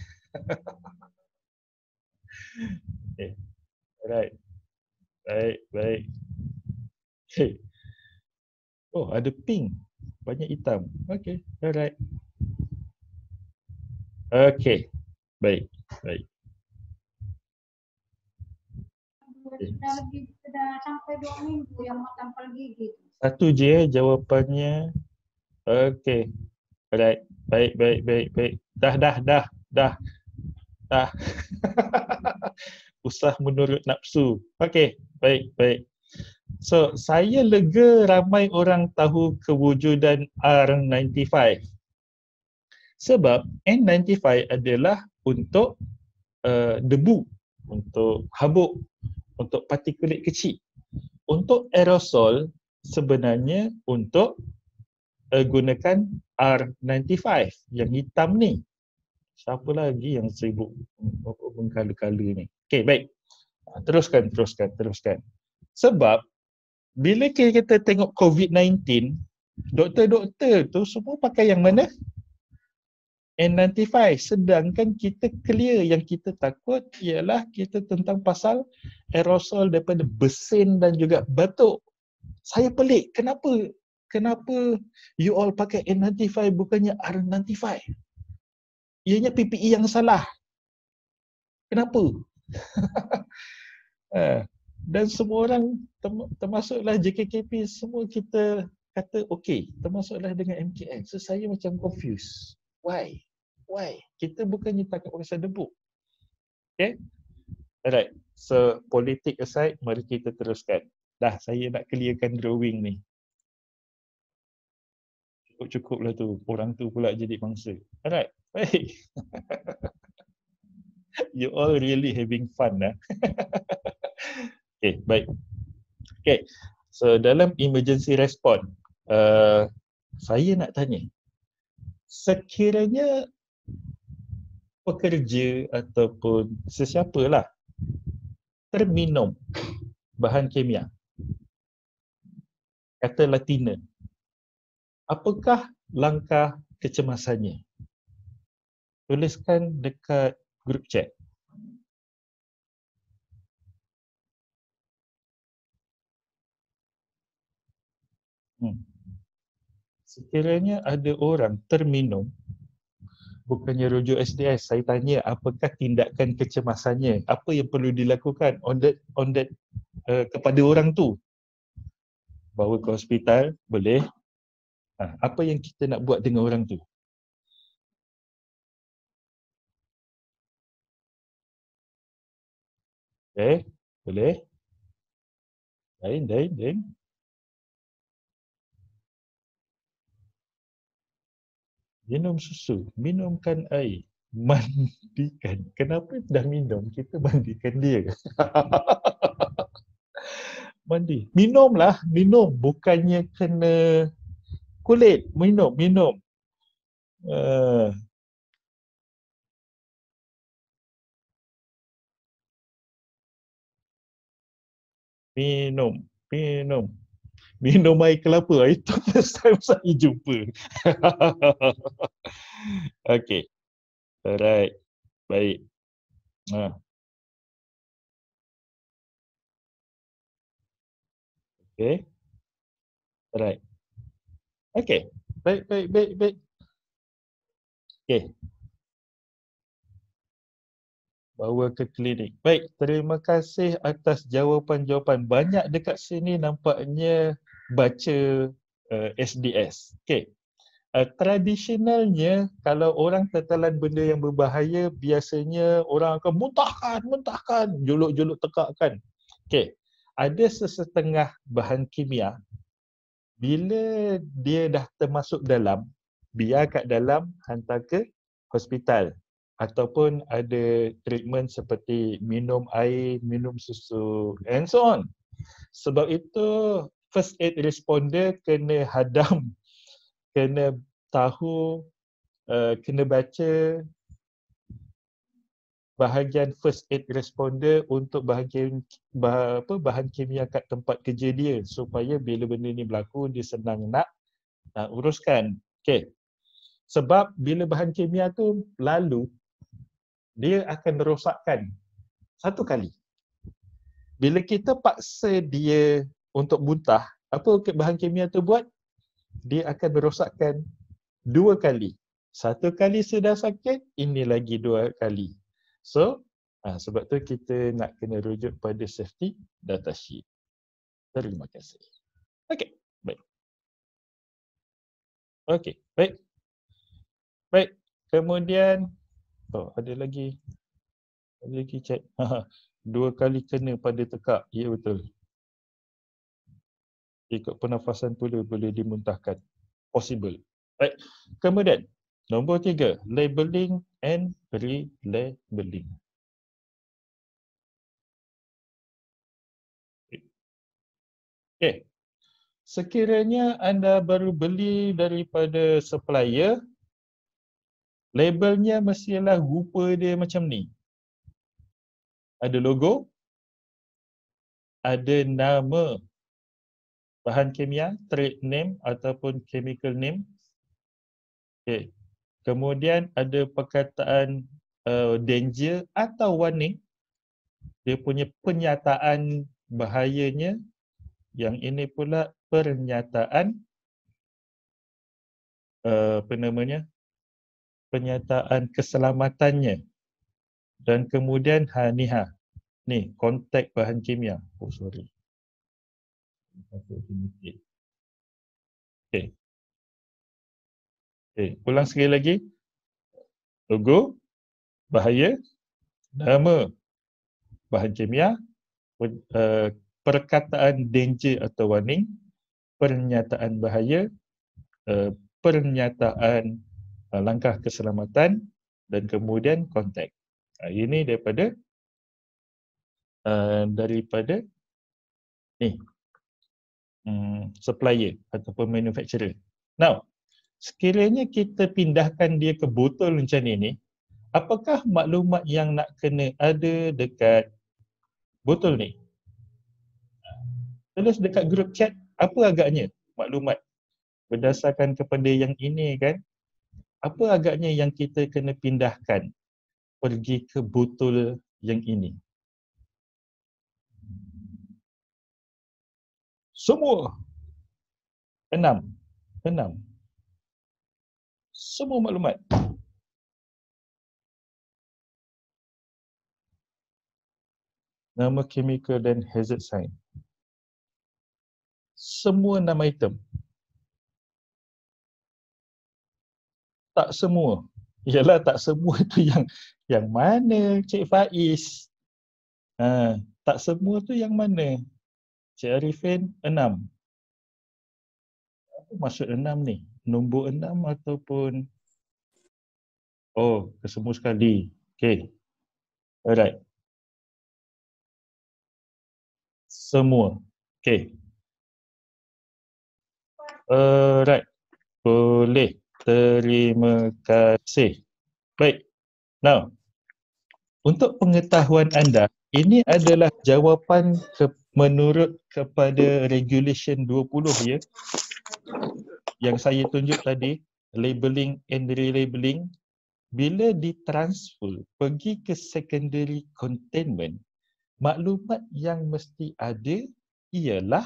Okay, right. Baik, baik. Okay. Oh, ada pink. Banyak hitam. Okay, alright. Okay, baik, baik. Okay. Sudah lebih, sudah sampai dua minggu yang mau tampal gigi. Satu je jawapannya. Okay, alright. Baik, baik, baik, baik. Dah, dah, dah, dah. Dah. Usah menurut nafsu. Okay, baik, baik. So, saya lega ramai orang tahu kewujudan R sembilan puluh lima. Sebab N sembilan puluh lima adalah untuk uh, debu, untuk habuk, untuk partikulat kecil. Untuk aerosol sebenarnya untuk uh, gunakan R sembilan puluh lima yang hitam ni. Siapa lagi yang sibuk mengkala-kala ni? Okay, baik. Teruskan, teruskan, teruskan. Sebab bila kita tengok COVID sembilan belas, doktor-doktor tu semua pakai yang mana? N sembilan puluh lima. Sedangkan kita clear, yang kita takut ialah kita tentang pasal aerosol daripada bersin dan juga batuk. Saya pelik, kenapa kenapa you all pakai N sembilan puluh lima bukannya R sembilan puluh lima? Ianya P P E yang salah. Kenapa? Dan semua orang, termasuklah J K K P, semua kita kata okey, termasuklah dengan M K M. So saya macam confused. Why? Why? Kita bukannya takut pasal debu. Okay? Alright. So politik aside, mari kita teruskan. Dah, saya nak clearkan drawing ni. Cukup-cukup lah tu. Orang tu pula jadi mangsa. Alright. Baik. You all really having fun lah. Okay, baik. Okay. So dalam emergency response, uh, saya nak tanya, sekiranya pekerja ataupun sesiapalah terminum bahan kimia, katalah thinner, apakah langkah kecemasannya? Tuliskan dekat group chat. Hmm. Sekiranya ada orang terminum, bukannya rujuk S D S, saya tanya apakah tindakan kecemasannya, apa yang perlu dilakukan on that, on that uh, kepada orang tu. Bawa ke hospital, boleh. Ha, apa yang kita nak buat dengan orang tu? Okay, boleh. Lain, lain, lain. Minum susu, minumkan air, mandikan. Kenapa dah minum, kita mandikan dia? Mandi. Minumlah, minum. Bukannya kena kulit. Minum, minum. Uh, minum, minum. Minum air kelapa. Itu first time saya jumpa. Okay. Alright. Baik. Ha. Okay. Alright. Okay. Baik, baik, baik, baik. Okay. Bawa ke klinik. Baik, terima kasih atas jawapan-jawapan. Banyak dekat sini nampaknya baca uh, S D S. Okay. Uh, tradisionalnya, kalau orang tertelan benda yang berbahaya, biasanya orang akan muntahkan, muntahkan, juluk-juluk tekakkan. Okay. Ada sesetengah bahan kimia, bila dia dah termasuk dalam, biar kat dalam, hantar ke hospital. Ataupun ada treatment seperti minum air, minum susu, and so on. Sebab itu, first aid responder kena hadam, kena tahu, uh, kena baca bahagian first aid responder untuk bahagian bah, apa, bahan kimia kat tempat kerja dia, supaya bila benda ni berlaku, dia senang nak, nak uruskan. Okay. Sebab bila bahan kimia tu lalu, dia akan merosakkan satu kali. Bila kita paksa dia untuk muntah, apa bahan kimia tu buat? Dia akan merosakkan dua kali. Satu kali sudah sakit, ini lagi dua kali. So, ha, sebab tu kita nak kena rujuk pada safety data sheet. Terima kasih. Okey, baik. Okey, baik. Baik, kemudian oh, ada lagi. Ada lagi chat. Dua kali kena pada tekak. Ya, betul. Ikut pernafasan pula boleh dimuntahkan. Possible. Baik. Kemudian, nombor tiga. Labeling and relabeling. Okay. Sekiranya anda baru beli daripada supplier, labelnya mestilah rupa dia macam ni. Ada logo, ada nama bahan kimia, trade name ataupun chemical name. Okay. Kemudian ada perkataan uh, danger atau warning. Dia punya penyataan bahayanya. Yang ini pula pernyataan uh, apa namanya? Penyataan keselamatannya. Dan kemudian ha ni ha. Ni kontak bahan kimia. Oh sorry. Okay. Okay. Ulang sekali lagi. Logo, bahaya, nama bahan kimia, uh, perkataan danger atau warning, pernyataan bahaya, uh, pernyataan uh, langkah keselamatan dan kemudian kontak. Uh, ini daripada uh, daripada ni um, supplier ataupun manufacturer. Now, sekiranya kita pindahkan dia ke botol macam ni, apakah maklumat yang nak kena ada dekat botol ni? Tulis dekat group chat apa agaknya maklumat berdasarkan kepada yang ini kan. Apa agaknya yang kita kena pindahkan pergi ke botol yang ini? Semua. Enam. Enam. Semua maklumat. Nama chemical dan hazard sign. Semua nama item. Tak semua. Yalah tak semua tu yang yang mana Cik Faiz? Ha, tak semua tu yang mana? Cik Arifin enam. Apa maksud enam ni? Nombor enam ataupun oh, kesemua sekali. Okay. Alright. Semua. Okay. Alright. Boleh. Terima kasih. Baik. Now, untuk pengetahuan anda, ini adalah jawapan ke, menurut kepada Regulation dua puluh ya, yang saya tunjuk tadi, labeling and relabeling. Bila ditransfer pergi ke secondary containment, maklumat yang mesti ada ialah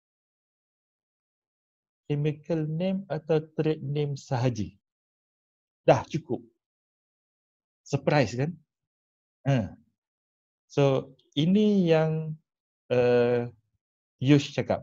chemical name atau trade name sahaja. Dah cukup. Surprise kan? Ha. So, ini yang uh, Yush cakap.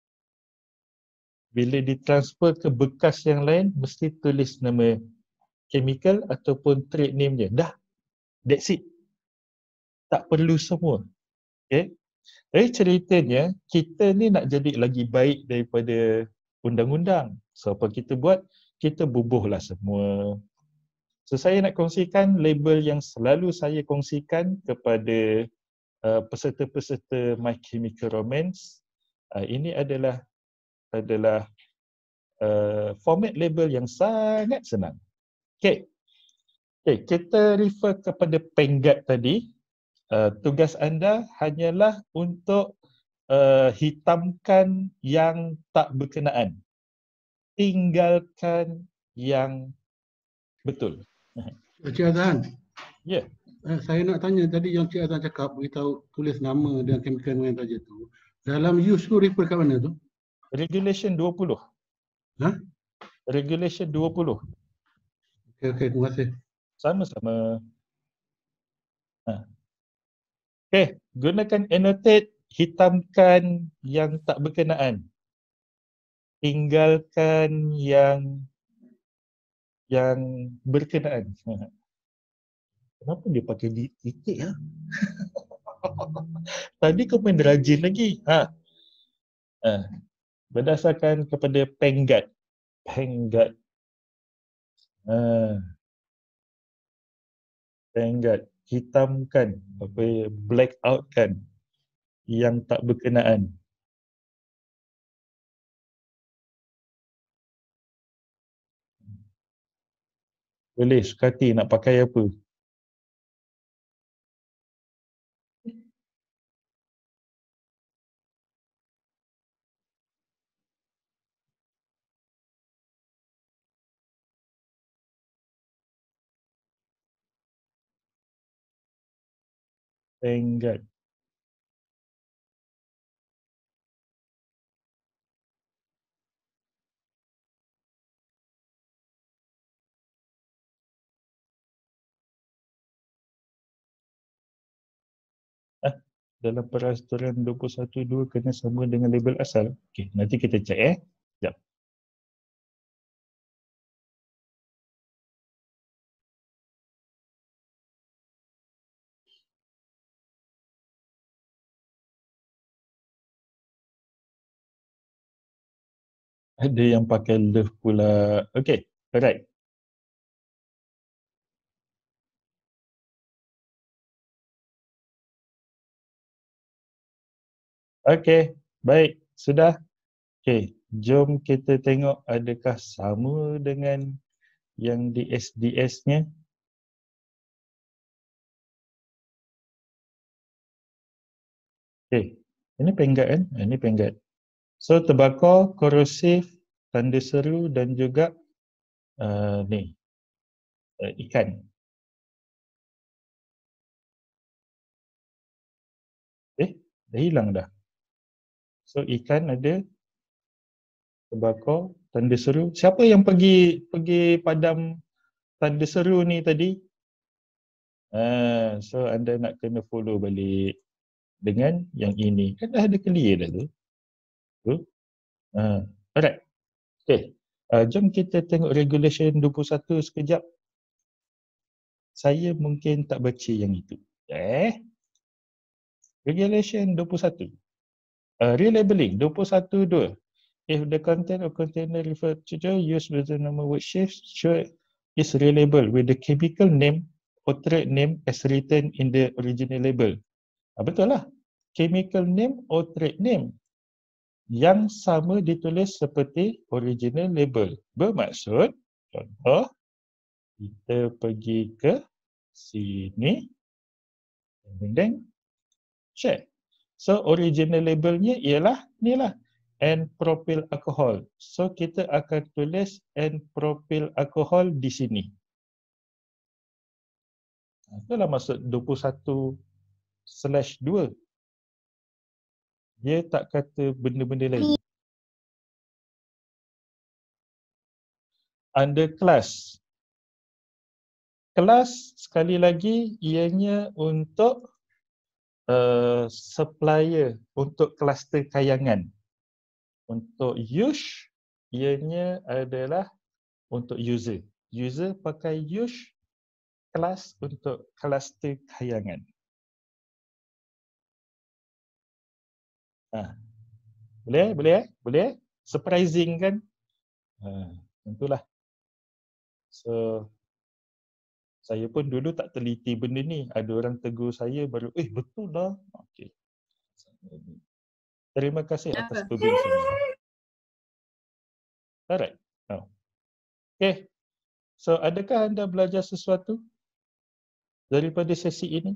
Bila ditransfer ke bekas yang lain, mesti tulis nama chemical ataupun trade name je. Dah. That's it. Tak perlu semua. Okay. Tapi ceritanya, kita ni nak jadi lagi baik daripada undang-undang. So, apa kita buat? Kita bubuhlah semua. So, saya nak kongsikan label yang selalu saya kongsikan kepada uh, peserta-peserta My Chemical Romance. Uh, ini adalah adalah uh, format label yang sangat senang. Okay. Okay, kita refer kepada Pengat tadi. Uh, tugas anda hanyalah untuk uh, hitamkan yang tak berkenaan. Tinggalkan yang betul. Cik Azhan. Ya. Yeah. Saya nak tanya tadi yang Cik Azhan cakap beritahu tulis nama dan chemical name saja tu. Dalam use tu refer kat mana tu? Regulation dua puluh. Ha? Regulation dua puluh. Okey, okey, terima kasih. Sama-sama. Ha. Okey, gunakan annotate, hitamkan yang tak berkenaan. Tinggalkan yang yang berkenaan. Kenapa dia pakai titik ya? Tadi kau main rajin lagi. Ha. Ha. Berdasarkan kepada Pengat. Pengat. Ha. Pengat. Hitamkan, apa black out kan yang tak berkenaan. Boleh suka hati nak pakai apa. Pengat. Ah, dalam peraturan dua puluh satu dua kena sama dengan label asal. Okey, nanti kita cek eh. Sekejap. Ada yang pakai love pula. Okey, alright. Okey, baik. Sudah? Okey, jom kita tengok adakah sama dengan yang di S D S-nya. Okey, ini Pengat kan? Ini Pengat. So, tembakau, korosif, tanda seru dan juga uh, ni, uh, ikan. Eh, dah hilang dah. So, ikan ada, tembakau, tanda seru. Siapa yang pergi pergi padam tanda seru ni tadi? Uh, so, anda nak kena follow balik dengan yang ini. Kan dah ada clear dah tu. Tu. Uh, alright. Okay. Uh, jom kita tengok regulation dua puluh satu sekejap. Saya mungkin tak baca yang itu. Eh. Regulation dua puluh satu. Uh, relabeling dua puluh satu dua. If the content of container referred to use with the number word shift sure is relabeled with the chemical name or trade name as written in the original label. Ah, betul lah. Chemical name or trade name yang sama ditulis seperti original label. Bermaksud Contoh, kita pergi ke sini, dan check. So original labelnya ialah ni lah, N-propyl alcohol. So kita akan tulis N-propyl alcohol di sini. Itulah maksud dua puluh satu slash dua. Dia tak kata benda-benda lain. Under class. Kelas sekali lagi ianya untuk uh, supplier, untuk kluster kayangan. Untuk use ianya adalah untuk user. User pakai use, kelas untuk kluster kayangan. Ha. Boleh? Boleh? Boleh? Surprising kan? Ha, tentulah. So, saya pun dulu tak teliti benda ni. Ada orang tegur saya baru, eh betul lah. Okey. Terima kasih atas perbincangan. Alright. Oh. Okay. So, adakah anda belajar sesuatu daripada sesi ini?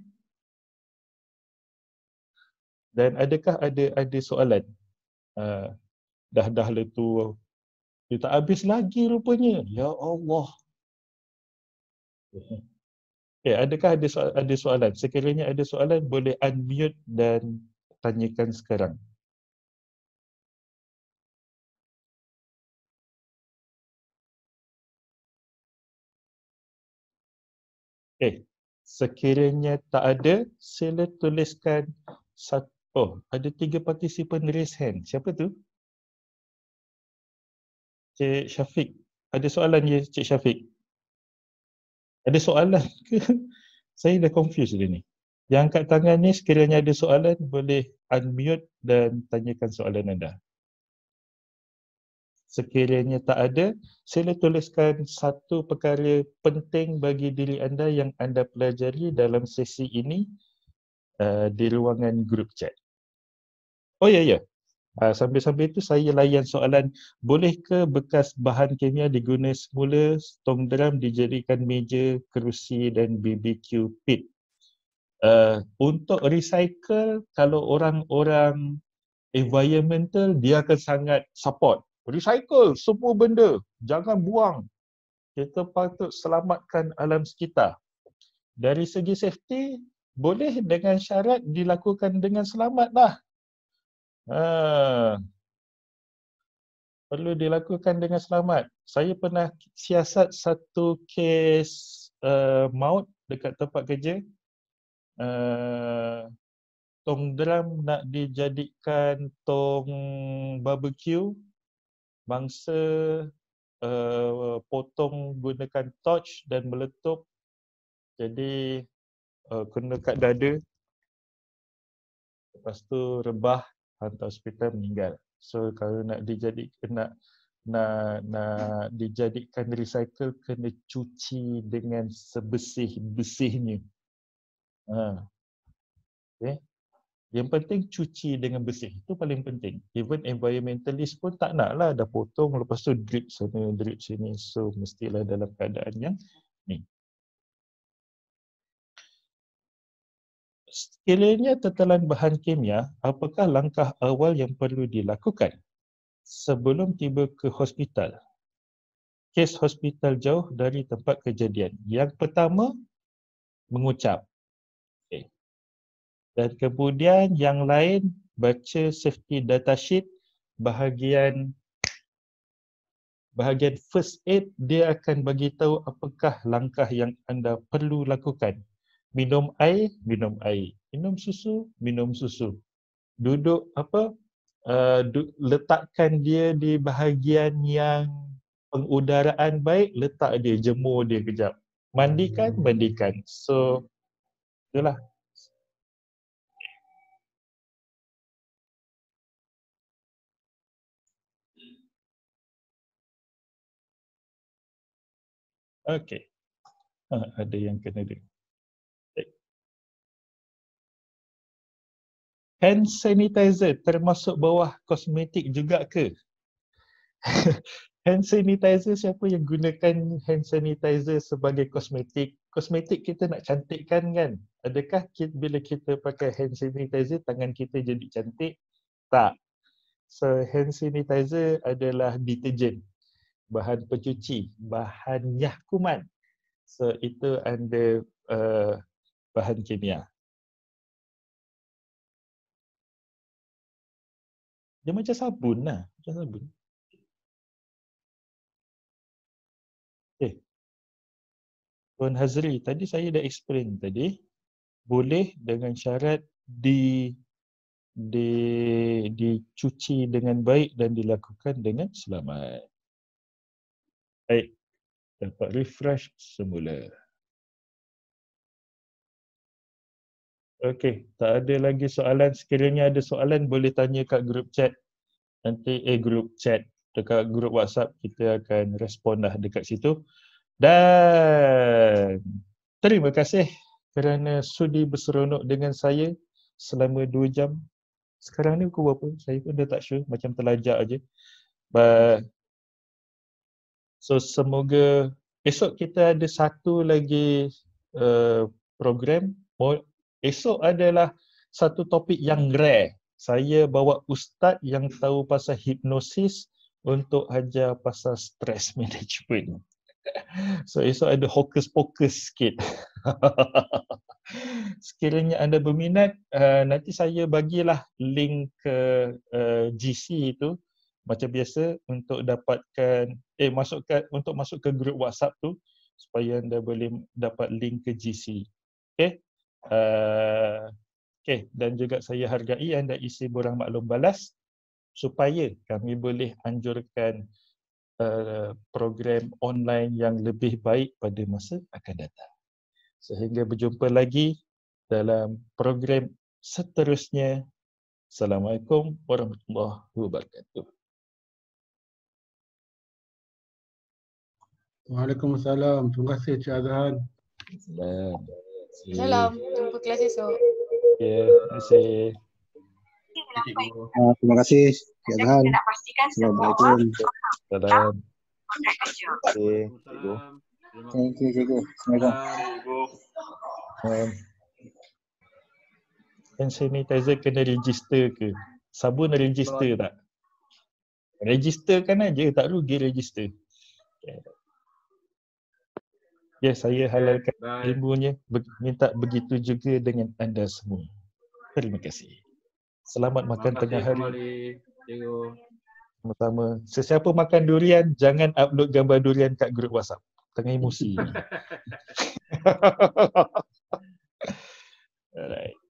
Dan adakah ada ada soalan? Uh, dah dah lah tu, dia tak habis lagi rupanya. Ya Allah. Okay, adakah ada soalan, ada soalan? Sekiranya ada soalan, boleh unmute dan tanyakan sekarang. Okay, sekiranya tak ada, sila tuliskan satu. Oh, ada tiga partisipan raise hand. Siapa tu? Cik Syafiq. Ada soalan ya, Cik Syafiq? Ada soalan ke? Saya dah confused dia ni. Yang angkat tangan ni sekiranya ada soalan, boleh unmute dan tanyakan soalan anda. Sekiranya tak ada, sila tuliskan satu perkara penting bagi diri anda yang anda pelajari dalam sesi ini uh, di ruangan group chat. Oh ya, ya. Uh, sambil-sambil itu saya layan soalan, boleh ke bekas bahan kimia diguna semula, stone drum dijadikan meja, kerusi dan B B Q pit? Uh, untuk recycle, kalau orang-orang environmental, dia akan sangat support. Recycle semua benda, jangan buang. Kita patut selamatkan alam sekitar. Dari segi safety, boleh dengan syarat dilakukan dengan selamat lah. Ha. Perlu dilakukan dengan selamat. Saya pernah siasat satu kes uh, maut dekat tempat kerja. Uh, tong drum nak dijadikan tong barbecue. Bangsa uh, potong gunakan torch dan meletup. Jadi uh, kena kat dada. Lepas tu rebah, hantar hospital, meninggal. So kalau nak dijadikan nak nak nak dijadikan recycle, kena cuci dengan sebersih-bersihnya. Ha. Okay. Yang penting cuci dengan bersih. Itu paling penting. Even environmentalist pun tak nak lah, dah potong lepas tu drip sana, drip sini. So mestilah dalam keadaan yang ni. Sekiranya tertelan bahan kimia, apakah langkah awal yang perlu dilakukan sebelum tiba ke hospital? Kes hospital jauh dari tempat kejadian. Yang pertama, mengucap. Okay. Dan kemudian yang lain, baca safety data sheet, bahagian bahagian first aid, dia akan bagi tahu apakah langkah yang anda perlu lakukan. Minum air, minum air. Minum susu, minum susu. Duduk apa? Uh, du- letakkan dia di bahagian yang pengudaraan baik, letak dia, jemur dia kejap. Mandikan, mandikan. So, itulah. Okey. Ha, ada yang kena dia. Hand sanitizer termasuk bawah kosmetik juga ke? hand sanitizer, siapa yang gunakan hand sanitizer sebagai kosmetik? Kosmetik kita nak cantikkan kan? Adakah kita, bila kita pakai hand sanitizer tangan kita jadi cantik? Tak. So hand sanitizer adalah deterjen, bahan pencuci, bahan nyah kuman. So itu under uh, bahan kimia. Dia macam sabun lah, macam sabun. Eh, Tuan Hazri, tadi saya dah explain tadi, boleh dengan syarat di di dicuci dengan baik dan dilakukan dengan selamat. Baik, dapat refresh semula. Okey, tak ada lagi soalan. Sekiranya ada soalan boleh tanya kat grup chat. Nanti eh grup chat dekat grup WhatsApp kita akan respon dah dekat situ. Dan terima kasih kerana sudi berseronok dengan saya selama dua jam. Sekarang ni pukul berapa? Saya pun dah tak sure, macam terlajak aje. But so semoga esok kita ada satu lagi uh, program. Esok adalah satu topik yang rare. Saya bawa ustaz yang tahu pasal hipnosis untuk ajar pasal stress management. So esok ada hokus-pokus sikit. Sekiranya anda berminat, uh, nanti saya bagilah link ke uh, G C itu macam biasa untuk dapatkan eh masukkan untuk masuk ke grup WhatsApp tu supaya anda boleh dapat link ke G C. Okey. Uh, okay. Dan juga saya hargai anda isi borang maklum balas supaya kami boleh anjurkan uh, program online yang lebih baik pada masa akan datang. Sehingga berjumpa lagi dalam program seterusnya. Assalamualaikum warahmatullahi wabarakatuh. Waalaikumsalam. Terima kasih Cik Azhan. Salam. Salam. Jumpa kelas esok. Ya, terima kasih. Uh, terima kasih Cik Azhan. Assalamualaikum. Salam. Okay. Thank you, cikgu. Assalamualaikum. Um, hand sanitizer kena register ke? Sabun register tak? Registerkan aja, tak rugi register. Okay. Ya, saya halalkan ilmunya. Minta begitu juga dengan anda semua. Terima kasih. Selamat makan tengah hari. Pertama, sesiapa makan durian, jangan upload gambar durian kat grup WhatsApp. Tengah emosi. Alright.